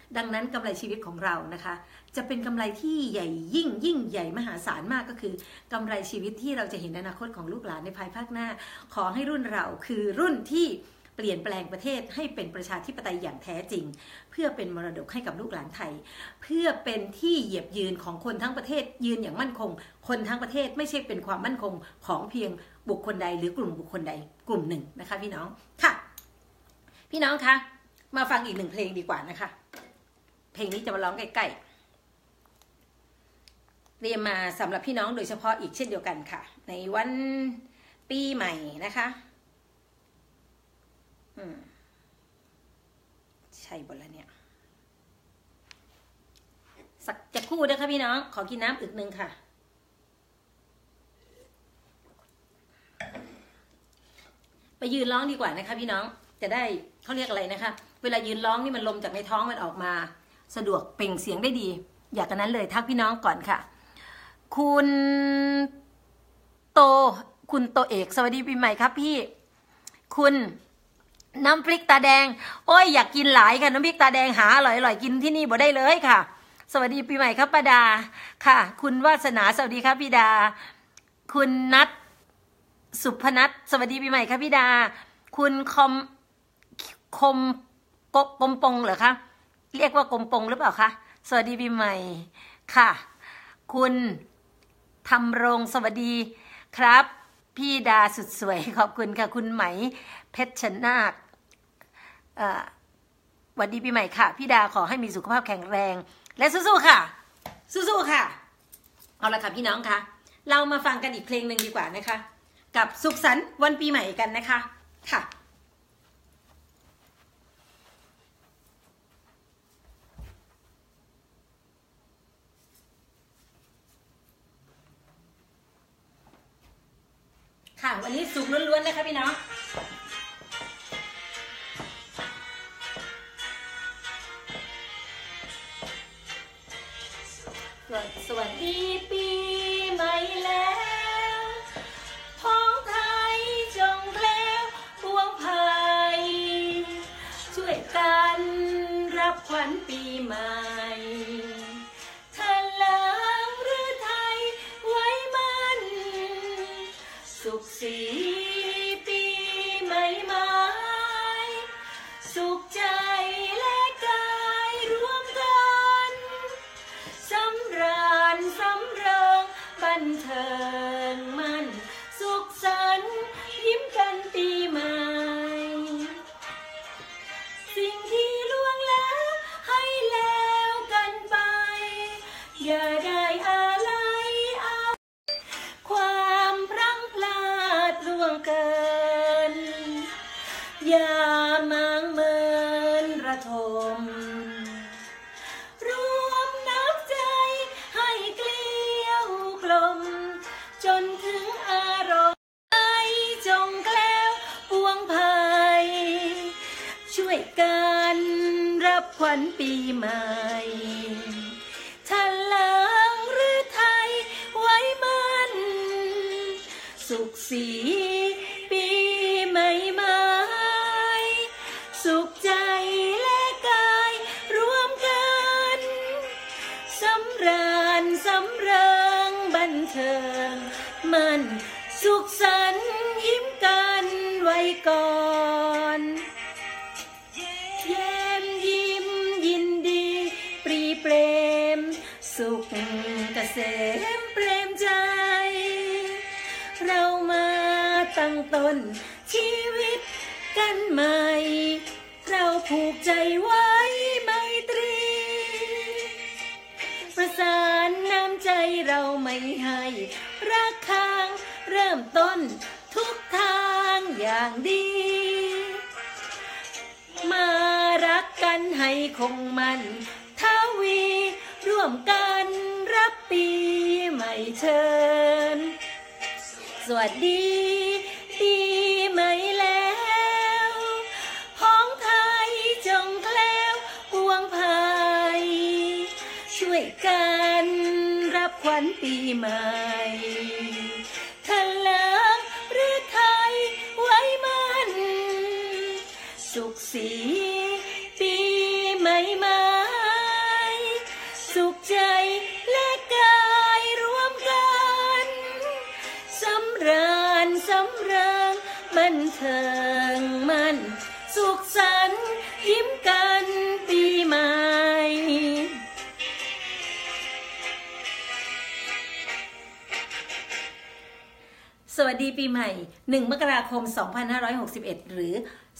ดังนั้นกำไรชีวิตของเรานะคะจะเป็นกำไรที่ใหญ่ยิ่งใหญ่มหาศาลมากก็คือกำไรชีวิตที่เราจะเห็นอนาคตของลูกหลานในภายภาคหน้าขอให้รุ่นเราคือรุ่นที่เปลี่ยนแปลงประเทศให้เป็นประชาธิปไตยอย่างแท้จริงเพื่อเป็นมรดกให้กับลูกหลานไทยเพื่อเป็นที่เหยียบยืนของคนทั้งประเทศยืนอย่างมั่นคงคนทั้งประเทศไม่ใช่เป็นความมั่นคงของเพียงบุคคลใดหรือกลุ่มบุคคลใดกลุ่มหนึ่งนะคะพี่น้องค่ะพี่น้องคะมาฟังอีกหนึ่งเพลงดีกว่านะคะเพลงนี้จะมาร้องใกล้ๆเรียนมาสำหรับพี่น้องโดยเฉพาะอีกเช่นเดียวกันค่ะในวันปีใหม่นะคะใช่บนแล้วเนี่ยสักจะคู่นะคะพี่น้องขอกินน้ำอึกนึงค่ะไปยืนร้องดีกว่านะคะพี่น้องจะได้เขาเรียกอะไรนะคะเวลายืนร้องนี่มันลมจากในท้องมันออกมาสะดวกเปล่งเสียงได้ดีอยากกันนั้นเลยทักพี่น้องก่อนค่ะคุณโตเอกสวัสดีปีใหม่ครับพี่คุณน้ำพริกตาแดงโอ้ยอยากกินหลายค่ะน้ำพริกตาแดงหาอร่อยกินที่นี่บ่ได้เลยค่ะสวัสดีปีใหม่ครับป้าดาค่ะคุณวาสนาสวัสดีครับพี่ดาคุณนัทสุพนัทสวัสดีปีใหม่ครับพี่ดาคุณกลมปงเหรอคะเรียกว่ากลมปงหรือเปล่าคะสวัสดีปีใหม่ค่ะคุณทำรงสวัสดีครับพี่ดาสุดสวยขอบคุณค่ะคุณไหมเพชรชนาคสวัสดีปีใหม่ค่ะพี่ดาขอให้มีสุขภาพแข็งแรงและสู้ๆค่ะสู้ๆค่ะเอาละค่ะพี่น้องคะเรามาฟังกันอีกเพลงหนึ่งดีกว่านะคะกับสุขสันต์วันปีใหม่กันนะคะค่ะค่ะวันนี้สุกล้วนๆนะคะพี่น้องสวัสดีปีใหม่แล้วพ้องไทยจงแคล้วพวงภัยช่วยกันรับขวัญปีใหม่ทะลังหรือไทยไว้มันสุขสีปีใหม่ไม้สุขใจและกายรวมกันสำราญสำเริงบันเทิงมันสุขสันต์ยิ้มกันปีใหม่สิ่งที่ล่วงแล้วให้แล้วกันไปอย่าได้อะไรเอาความพลั้งพลาดล่วงเกินอย่ามางเมินระทมรวมน้ำใจให้เกลี้ยวกลมจนถึงอารมณ์ใจจงแคล้วปวงภัยช่วยกันรับขวัญปีใหม่ทะลังหรือไทยไว้มันสุขสีปีใหม่ไม้สุขใจและกายรวมกันสำราญสำเริงบันเทิงมันสุขสันต์ยิ้มกันไว้ก่อนแย้มยิ้มยินดีปรีเปรมสุขเกษมเปรมใจเรามาตั้งต้นชีวิตกันใหม่เราผูกใจไว้ไมตรีประสานน้ำใจเราไม่ให้รักข้างเริ่มต้นทุกทางอย่างดีมารักกันให้คงมันทวีร่วมกันรับปีใหม่เชิญสวัสดีปีใหม่แล้วพ้องไทยจงแคล้วปวงภัยช่วยกันรับขวัญปีใหม่ทะลังหรือไทยไว้มันสุขสีปีใหม่ไม้สุขใจและกายรวมกันสำราญสำเริงบันเทิงมันสุขสันต์ยิ้มกันปีใหม่สวัสดีปีใหม่1 มกราคม 2561 หรือ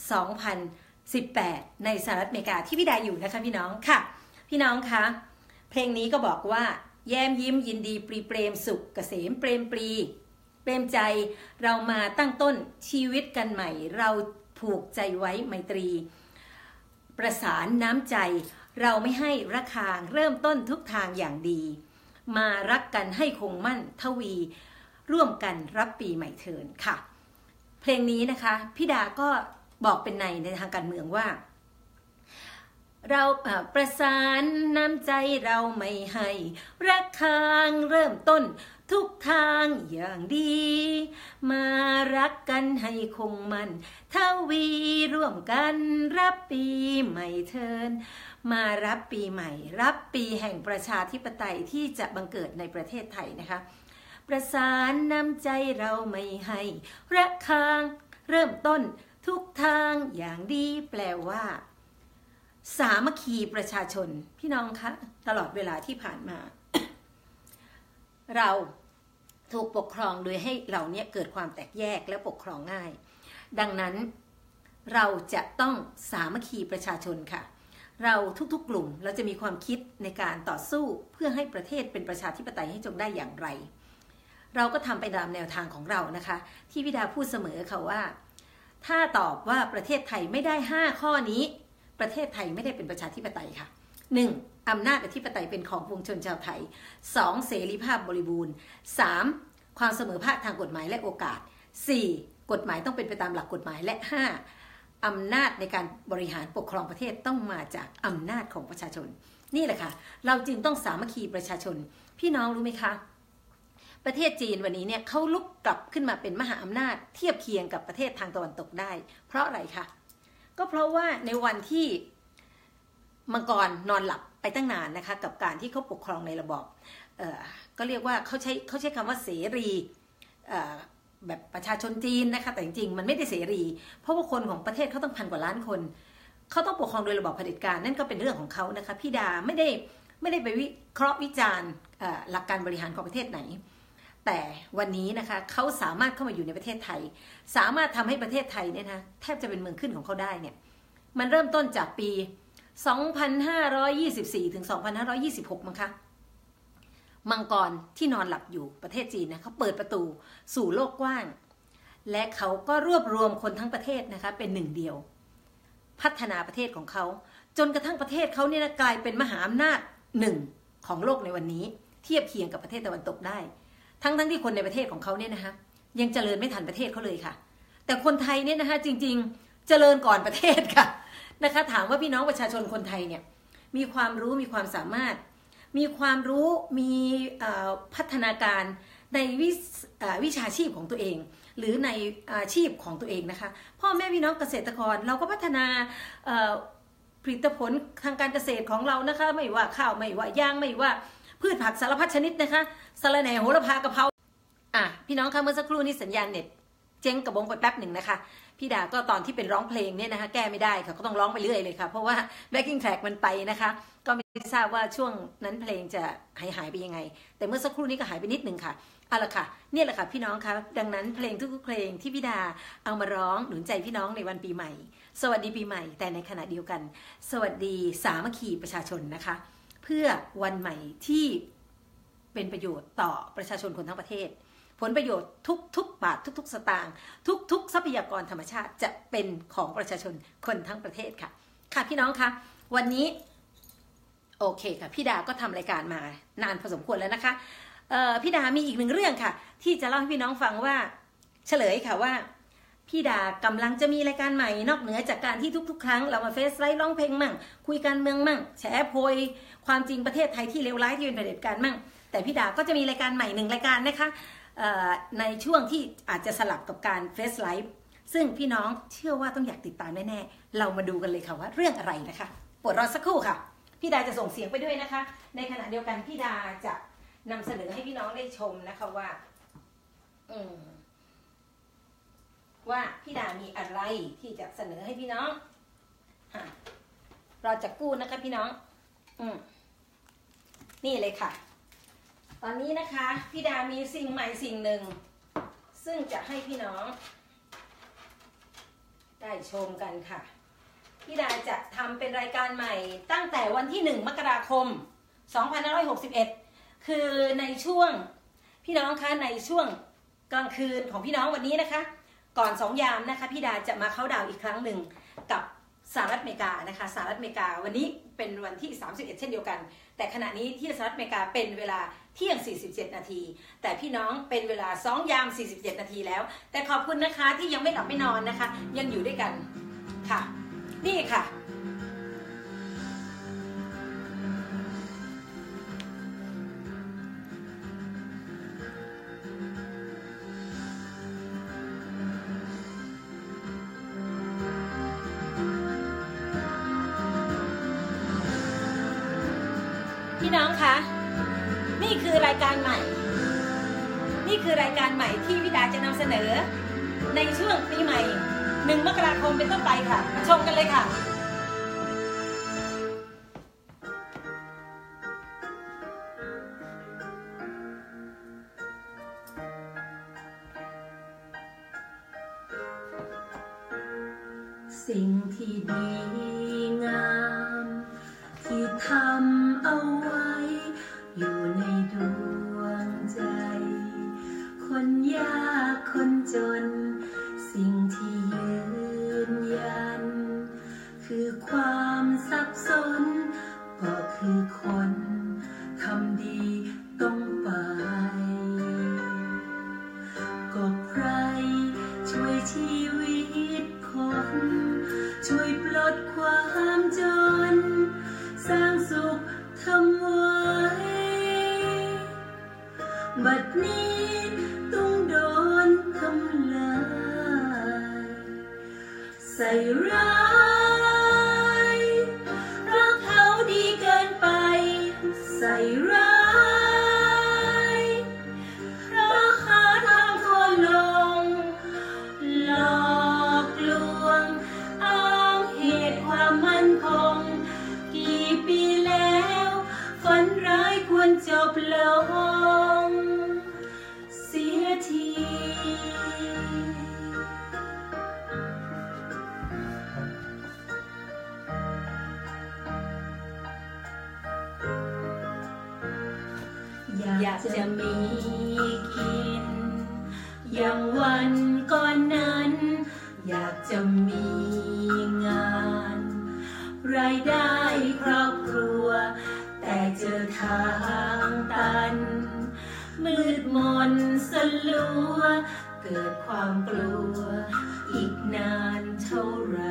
2018 ในสหรัฐอเมริกาที่พี่ดาอยู่นะคะพี่น้องค่ะพี่น้องคะเพลงนี้ก็บอกว่าแย้มยิ้มยินดีปรีเปรมสุขเกษมเปรมปรีเปรมใจเรามาตั้งต้นชีวิตกันใหม่เราผูกใจไว้ไมตรีประสานน้ำใจเราไม่ให้ระคางเริ่มต้นทุกทางอย่างดีมารักกันให้คงมั่นทวีร่วมกันรับปีใหม่เทินค่ะเพลงนี้นะคะพี่ดาก็บอกเป็นในทางการเมืองว่าเราประสานน้ำใจเราไม่ให้รักคางเริ่มต้นทุกทางอย่างดีมารักกันให้คงมันทวีร่วมกันรับปีใหม่เทินมารับปีใหม่รับปีแห่งประชาธิปไตยที่จะบังเกิดในประเทศไทยนะคะประสานน้ำใจเราไม่ให้รักคางเริ่มต้นทุกทางอย่างดีแปลว่าสามัคคีประชาชนพี่น้องคะตลอดเวลาที่ผ่านมา เราถูกปกครองโดยให้เราเนี่ยเกิดความแตกแยกและปกครองง่ายดังนั้นเราจะต้องสามัคคีประชาชนค่ะเราทุกๆกลุ่มเราจะมีความคิดในการต่อสู้เพื่อให้ประเทศเป็นประชาธิปไตยให้จงได้อย่างไรเราก็ทำไปตามแนวทางของเรานะคะที่พี่ดาพูดเสมอค่ะว่าถ้าตอบว่าประเทศไทยไม่ได้5ข้อนี้ประเทศไทยไม่ได้เป็นประชาธิปไตยค่ะ 1. อำนาจอธิปไตยเป็นของปวงชนชาวไทย 2. เสรีภาพบริบูรณ์ 3. ความเสมอภาคทางกฎหมายและโอกาส 4. กฎหมายต้องเป็นไปตามหลักกฎหมายและ 5. อำนาจในการบริหารปกครองประเทศต้องมาจากอำนาจของประชาชนนี่แหละค่ะเราจึงต้องสามัคคีประชาชนพี่น้องรู้ไหมคะประเทศจีนวันนี้เนี่ยเขาลุกกลับขึ้นมาเป็นมหาอำนาจเทียบเคียงกับประเทศทางตะวันตกได้เพราะอะไรคะก็เพราะว่าในวันที่มังกรนอนหลับไปตั้งนานนะคะกับการที่เขาปกครองในระบอบก็เรียกว่าเขาใช้คำว่าเสรีแบบประชาชนจีนนะคะแต่จริงๆมันไม่ได้เสรีเพราะว่าคนของประเทศเขาต้อง1,000 กว่าล้านคนเขาต้องปกครองโดยระบอบเผด็จการนั่นก็เป็นเรื่องของเขานะคะพี่ดาไม่ได้ไปวิเคราะห์วิจารณ์หลักการบริหารของประเทศไหนแต่วันนี้นะคะเขาสามารถเข้ามาอยู่ในประเทศไทยสามารถทำให้ประเทศไทยเนี่ยนะแทบจะเป็นเมืองขึ้นของเขาได้เนี่ยมันเริ่มต้นจากปี 2524 ถึง 2526 มั้งคะมังกรที่นอนหลับอยู่ประเทศจีนนะเขาเปิดประตูสู่โลกกว้างและเขาก็รวบรวมคนทั้งประเทศนะคะเป็นหนึ่งเดียวพัฒนาประเทศของเขาจนกระทั่งประเทศเขาเนี่ยกลายเป็นมหาอำนาจหนึ่งของโลกในวันนี้เทียบเคียงกับประเทศตะวันตกได้ทั้งที่คนในประเทศของเขาเนี่ยนะคะยังเจริญไม่ทันประเทศเขาเลยค่ะแต่คนไทยเนี่ยนะคะจริงๆเจริญก่อนประเทศค่ะนะคะถามว่าพี่น้องประชาชนคนไทยเนี่ยมีความรู้มีความสามารถมีความรู้มีพัฒนาการในวิชาชีพของตัวเองหรือในอาชีพของตัวเองนะคะพ่อแม่พี่น้องเกษตรกรเราก็พัฒนาผลิตผลทางการเกษตรของเรานะคะไม่ว่าข้าวไม่ว่ายางไม่ว่าพืชผักสารพัดชนิดนะคะสะระแหน่โหระพากะเพราพี่น้องคะเมื่อสักครู่นี้สัญญาณเน็ตเจ๊งกระบงไปแป๊บหนึ่งนะคะพี่ดาก็ตอนที่เป็นร้องเพลงเนี่ยนะคะแก้ไม่ได้ค่ะก็ต้องร้องไปเรื่อยเลยค่ะเพราะว่า backing track มันไปนะคะก็ไม่ทราบว่าช่วงนั้นเพลงจะหายไปยังไงแต่เมื่อสักครู่นี้ก็หายไปนิดนึงค่ะเอาละค่ะเนี่ยแหละค่ะพี่น้องคะดังนั้นเพลงทุกๆเพลงที่พี่ดาเอามาร้องหนุนใจพี่น้องในวันปีใหม่สวัสดีปีใหม่แต่ในขณะเดียวกันสวัสดีสามัคคีประชาชนนะคะเพื่อวันใหม่ที่เป็นประโยชน์ต่อประชาชนคนทั้งประเทศผลประโยชน์ทุกบาททุกสตางค์ทุกทรัพยากรธรรมชาติจะเป็นของประชาชนคนทั้งประเทศค่ะค่ะพี่น้องคะวันนี้โอเคค่ะพี่ดาก็ทำรายการมานานพอสมควรแล้วนะคะพี่ดามีอีกหนึ่งเรื่องค่ะที่จะเล่าให้พี่น้องฟังว่าเฉลยค่ะว่าพี่ดากำลังจะมีรายการใหม่นอกเหนือจากการที่ทุกๆครั้งเรามาเฟซไลฟ์ร้องเพลงมั่งคุยการเมืองมั่งแฉโพยความจริงประเทศไทยที่เลวร้ายที่เป็นเผด็จการมั่งแต่พี่ดาก็จะมีรายการใหม่1รายการนะคะในช่วงที่อาจจะสลับกับการเฟซไลฟ์ซึ่งพี่น้องเชื่อว่าต้องอยากติดตามแน่ๆเรามาดูกันเลยค่ะว่าเรื่องอะไรนะคะโปรดรอสักครู่ค่ะพี่ดาจะส่งเสียงไปด้วยนะคะ ในขณะเดียวกันพี่ดาจะนำเสนอให้พี่น้องได้ชมนะคะว่าพี่ดามีอะไรที่จะเสนอให้พี่น้องเราจะกู้นะคะพี่น้องนี่เลยค่ะตอนนี้นะคะพี่ดามีสิ่งใหม่สิ่งหนึ่งซึ่งจะให้พี่น้องได้ชมกันค่ะพี่ดาจะทำเป็นรายการใหม่ตั้งแต่วันที่1 มกราคม 2561คือในช่วงพี่น้องคะในช่วงกลางคืนของพี่น้องวันนี้นะคะก่อน2 ยามนะคะพี่ดาจะมาเข้าดาวอีกครั้งหนึ่งกับสหรัฐอเมริกานะคะสหรัฐอเมริกาวันนี้เป็นวันที่31เช่นเดียวกันแต่ขณะนี้ที่สหรัฐอเมริกาเป็นเวลาเที่ยง47 นาทีแต่พี่น้องเป็นเวลา2 ยาม47 นาทีแล้วแต่ขอบคุณนะคะที่ยังไม่หลับไม่นอนนะคะยังอยู่ด้วยกันค่ะนี่ค่ะพี่น้องคะนี่คือรายการใหม่ที่พี่ดาจะนำเสนอในช่วงปีใหม่1 มกราคมเป็นต้นไปค่ะมาชมกันเลยค่ะสิ่งที่ดีงามที่ทำเอาไว้อยู่ในดวงใจคนยากคนจนสิ่งที่ยืนยันคือความสับสนก็คือคนทำดีต้องไปก็ใครช่วยชีวิตคนช่วยปลดความจนสร้างสุขทำไว้บัดนี้ต้องโดนทำลายใส่ร้ายเพราะเขาดีเกินไปใส่ร้ายเพราะหาทางโค่นลงหลอกลวงอ้างเหตุความมั่นคงกี่ปีแล้วฝันร้ายควรจบลงเสียทีอยากจะมีกินอย่างวันก่อนนั้นอยากจะมีงานรายได้ครอบครัวแต่เจอทางตันมืดมนสลัวเกิดความกลัวอีกนานเท่าไร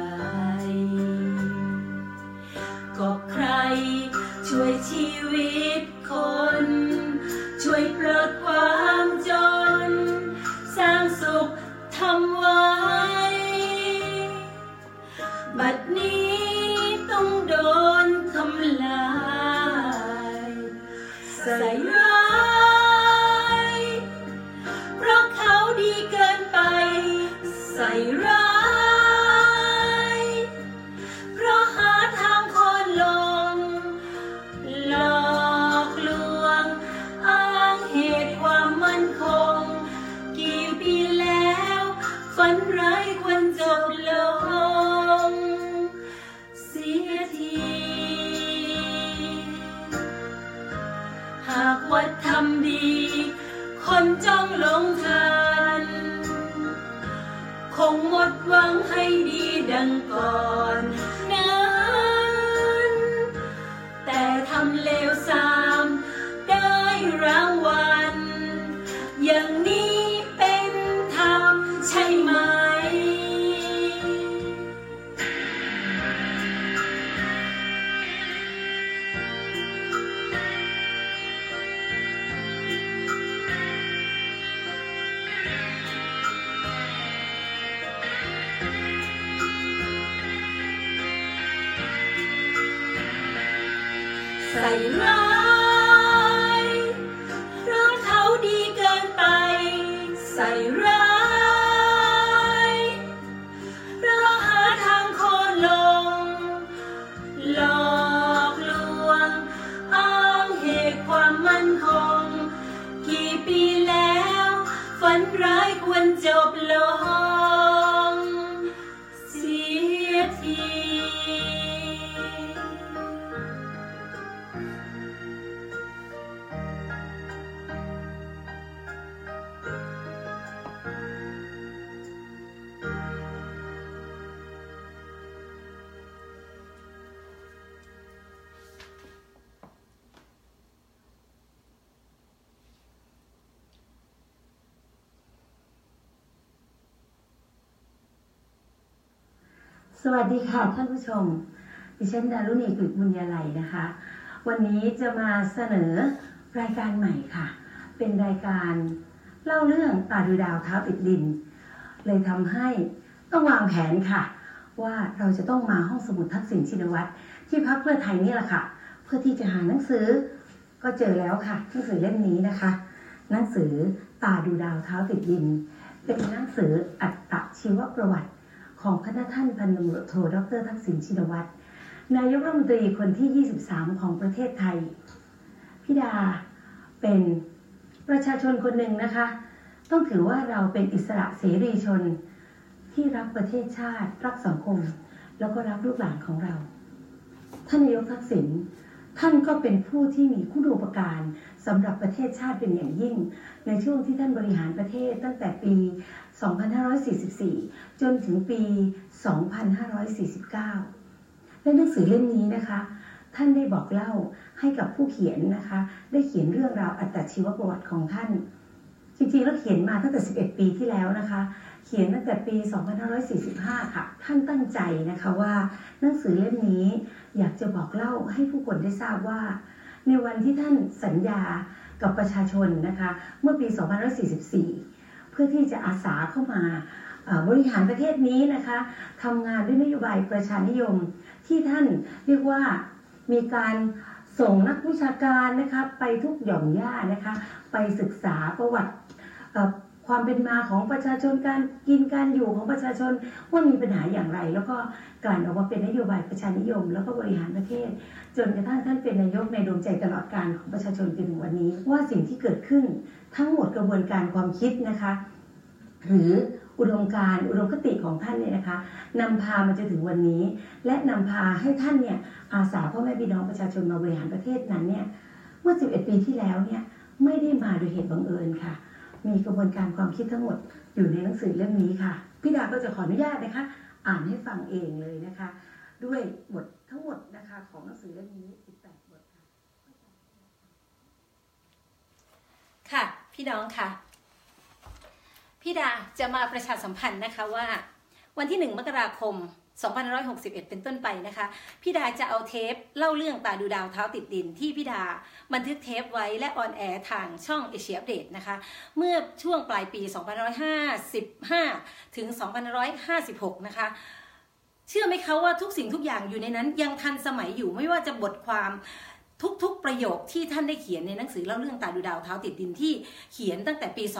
ก็ใครช่วยชีวิตคนช่วยปลดความจนสร้างสุขทำไว้บัดนี้ต้องโดนทำลายใส่ร้ายเพราะเขาดีเกินไปใส่ร้ายเพราะหาทางโค่นลงหลอกลวงอ้างเหตุความมั่นคงกี่ปีแล้วฝันร้ายควรจบลงเสียทีหากว่าทำดีคนจ้องหลงทันคงหมดหวังให้ดีดังก่อนนั้นแต่ทำเลวทรามได้รางวัลอย่างนี้เป็นธรรมใช่ไหมส่ร้ายเพราะเขาดีเกินไปใส่ร้ายเพราะหาทางโค่นลงหลอกลวงอ้างเหตุความมั่นคงกี่ปีแล้วฝันร้ายควรจบลงเสียทีสวัสดีค่ะท่านผู้ชมดิฉันดารุณีกฤษบุญยาลัยนะคะวันนี้จะมาเสนอรายการใหม่ค่ะเป็นรายการเล่าเรื่องตาดูดาวเท้าติดดินเลยทำให้ต้องวางแผนค่ะว่าเราจะต้องมาห้องสมุดทักษิณชินวัตรที่พรรคเพื่อไทยนี่แหละค่ะเพื่อที่จะหาหนังสือก็เจอแล้วค่ะหนังสือเล่มนี้นะคะหนังสือตาดูดาวเท้าติดดินเป็นหนังสืออัตชีวประวัติของพระท่านพันตำรวจโทดร.ทักษิณชินวัตรนายกรัฐมนตรีคนที่23ของประเทศไทยพี่ดาเป็นประชาชนคนหนึ่งนะคะต้องถือว่าเราเป็นอิสระเสรีชนที่รักประเทศชาติรักสังคมแล้วก็รักลูกหลานของเราท่านนายกทักษิณท่านก็เป็นผู้ที่มีคุณูปการสำหรับประเทศชาติเป็นอย่างยิ่งในช่วงที่ท่านบริหารประเทศตั้งแต่ปี2544จนถึงปี2549และหนังสือเล่มนี้นะคะท่านได้บอกเล่าให้กับผู้เขียนนะคะได้เขียนเรื่องราวอัตชีวประวัติของท่านจริงๆแล้วเขียนมาตั้งแต่11ปีที่แล้วนะคะเขียนตั้งแต่ปี2545ค่ะท่านตั้งใจนะคะว่าหนังสือเล่มนี้อยากจะบอกเล่าให้ผู้คนได้ทราบว่าในวันที่ท่านสัญญากับประชาชนนะคะเมื่อปี2544เพื่อที่จะอาสาเข้ามาบริหารประเทศนี้นะคะทำงานด้วยนโยบายประชานิยมที่ท่านเรียกว่ามีการส่งนักวิชาการนะคะไปทุกหย่อมย่านะคะไปศึกษาประวัติความเป็นมาของประชาชนการกินการอยู่ของประชาชนว่ามีปัญหาอย่างไรแล้วก็การออกมาเป็นนโยบายประชานิยมแล้วก็บริหารประเทศจนกระทั่งท่านเป็นนายกในดวงใจตลอดกาลของประชาชนจนถึงวันนี้ว่าสิ่งที่เกิดขึ้นทั้งหมดกระบวนการความคิดนะคะหรืออุดมการณ์อุดมคติของท่านเนี่ยนะคะนำพามาจนถึงวันนี้และนำพาให้ท่านเนี่ยอาสาพ่อแม่พี่น้องประชาชนมาบริหารประเทศนั้นเนี่ยเมื่อ11ปีที่แล้วเนี่ยไม่ได้มาโดยเหตุบังเอิญค่ะมีกระบวนการความคิดทั้งหมดอยู่ในหนังสือเล่มนี้ค่ะพี่ดาก็จะขออนุญาตนะคะอ่านให้ฟังเองเลยนะคะด้วยบททั้งหมดนะคะของหนังสือเล่มนี้18บทค่ะค่ะพี่น้องค่ะพี่ดาจะมาประชาสัมพันธ์นะคะว่าวันที่1 มกราคม 2561เป็นต้นไปนะคะพี่ดาจะเอาเทปเล่าเรื่องตาดูดาวเท้าติดดินที่พี่ดาบันทึกเทปไว้และออนแอร์ทางช่องเอเชียอัปเดตนะคะเมื่อช่วงปลายปี2555ถึง2556นะคะเชื่อไหมคะว่าทุกสิ่งทุกอย่างอยู่ในนั้นยังทันสมัยอยู่ไม่ว่าจะบทความทุกประโยคที่ท่านได้เขียนในหนังสือเล่าเรื่องตาดูดาวเท้าติดดินที่เขียนตั้งแต่ปี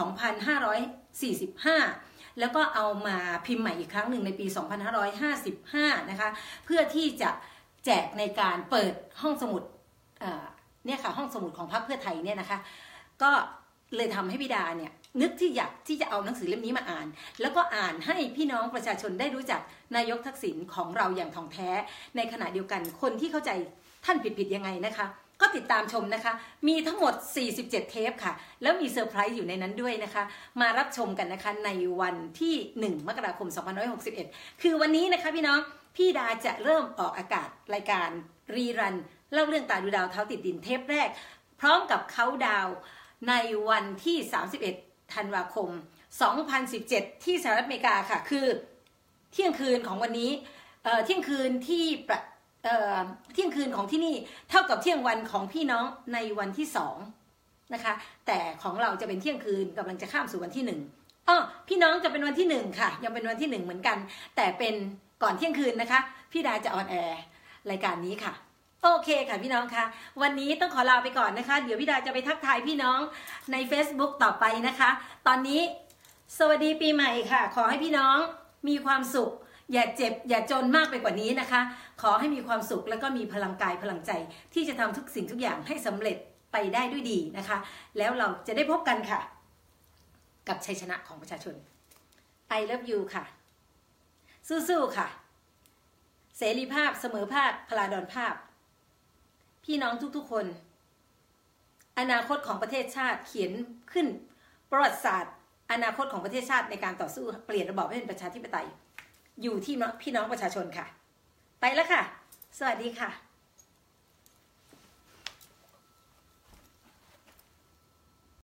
2545แล้วก็เอามาพิมพ์ใหม่อีกครั้งหนึ่งในปี2555นะคะเพื่อที่จะแจกในการเปิดห้องสมุดเนี่ยค่ะห้องสมุดของพรรคเพื่อไทยเนี่ยนะคะก็เลยทำให้พี่ดาเนี่ยนึกที่อยากที่จะเอาหนังสือเล่มนี้มาอ่านแล้วก็อ่านให้พี่น้องประชาชนได้รู้จักนายกทักษิณของเราอย่างท่องแท้ในขณะเดียวกันคนที่เข้าใจท่านผิดยังไงนะคะก็ติดตามชมนะคะมีทั้งหมด47เทปค่ะแล้วมีเซอร์ไพรส์อยู่ในนั้นด้วยนะคะมารับชมกันนะคะในวันที่1 มกราคม 2561คือวันนี้นะคะพี่น้องพี่ดาจะเริ่มออกอากาศรายการรีรันเล่าเรื่องตาดูดาวเท้าติดดินเทปแรกพร้อมกับเค้าดาวในวันที่31 ธันวาคม 2017ที่สหรัฐอเมริกาค่ะคือเที่ยงคืนของวันนี้เที่ยงคืนที่เที่ยงคืนของที่นี่เท่ากับเที่ยงวันของพี่น้องในวันที่2นะคะแต่ของเราจะเป็นเที่ยงคืนกำลังจะข้ามสู่วันที่1พี่น้องจะเป็นวันที่1ค่ะยังเป็นวันที่1เหมือนกันแต่เป็นก่อนเที่ยงคืนนะคะพี่ดาจะออนแอร์รายการนี้ค่ะโอเคค่ะพี่น้องคะวันนี้ต้องขอลาไปก่อนนะคะเดี๋ยวพี่ดาจะไปทักทายพี่น้องใน Facebook ต่อไปนะคะ ตอนนี้สวัสดีปีใหม่ค่ะขอให้พี่น้องมีความสุขอย่าเจ็บอย่าจนมากไปกว่านี้นะคะขอให้มีความสุขแล้วก็มีพลังกายพลังใจที่จะทำทุกสิ่งทุกอย่างให้สำเร็จไปได้ด้วยดีนะคะแล้วเราจะได้พบกันค่ะกับชัยชนะของประชาชน I love you ค่ะสู้ๆค่ะเสรีภาพเสมอภาคพลาดอนภาพพี่น้องทุกๆคนอนาคตของประเทศชาติเขียนขึ้นประวัติศาสตร์อนาคตของประเทศชาติในการต่อสู้เปลี่ยนระบอบให้เป็นประชาธิปไตยอยู่ที่พี่น้องประชาชนค่ะไปแล้วค่ะสวัสดีค่ะ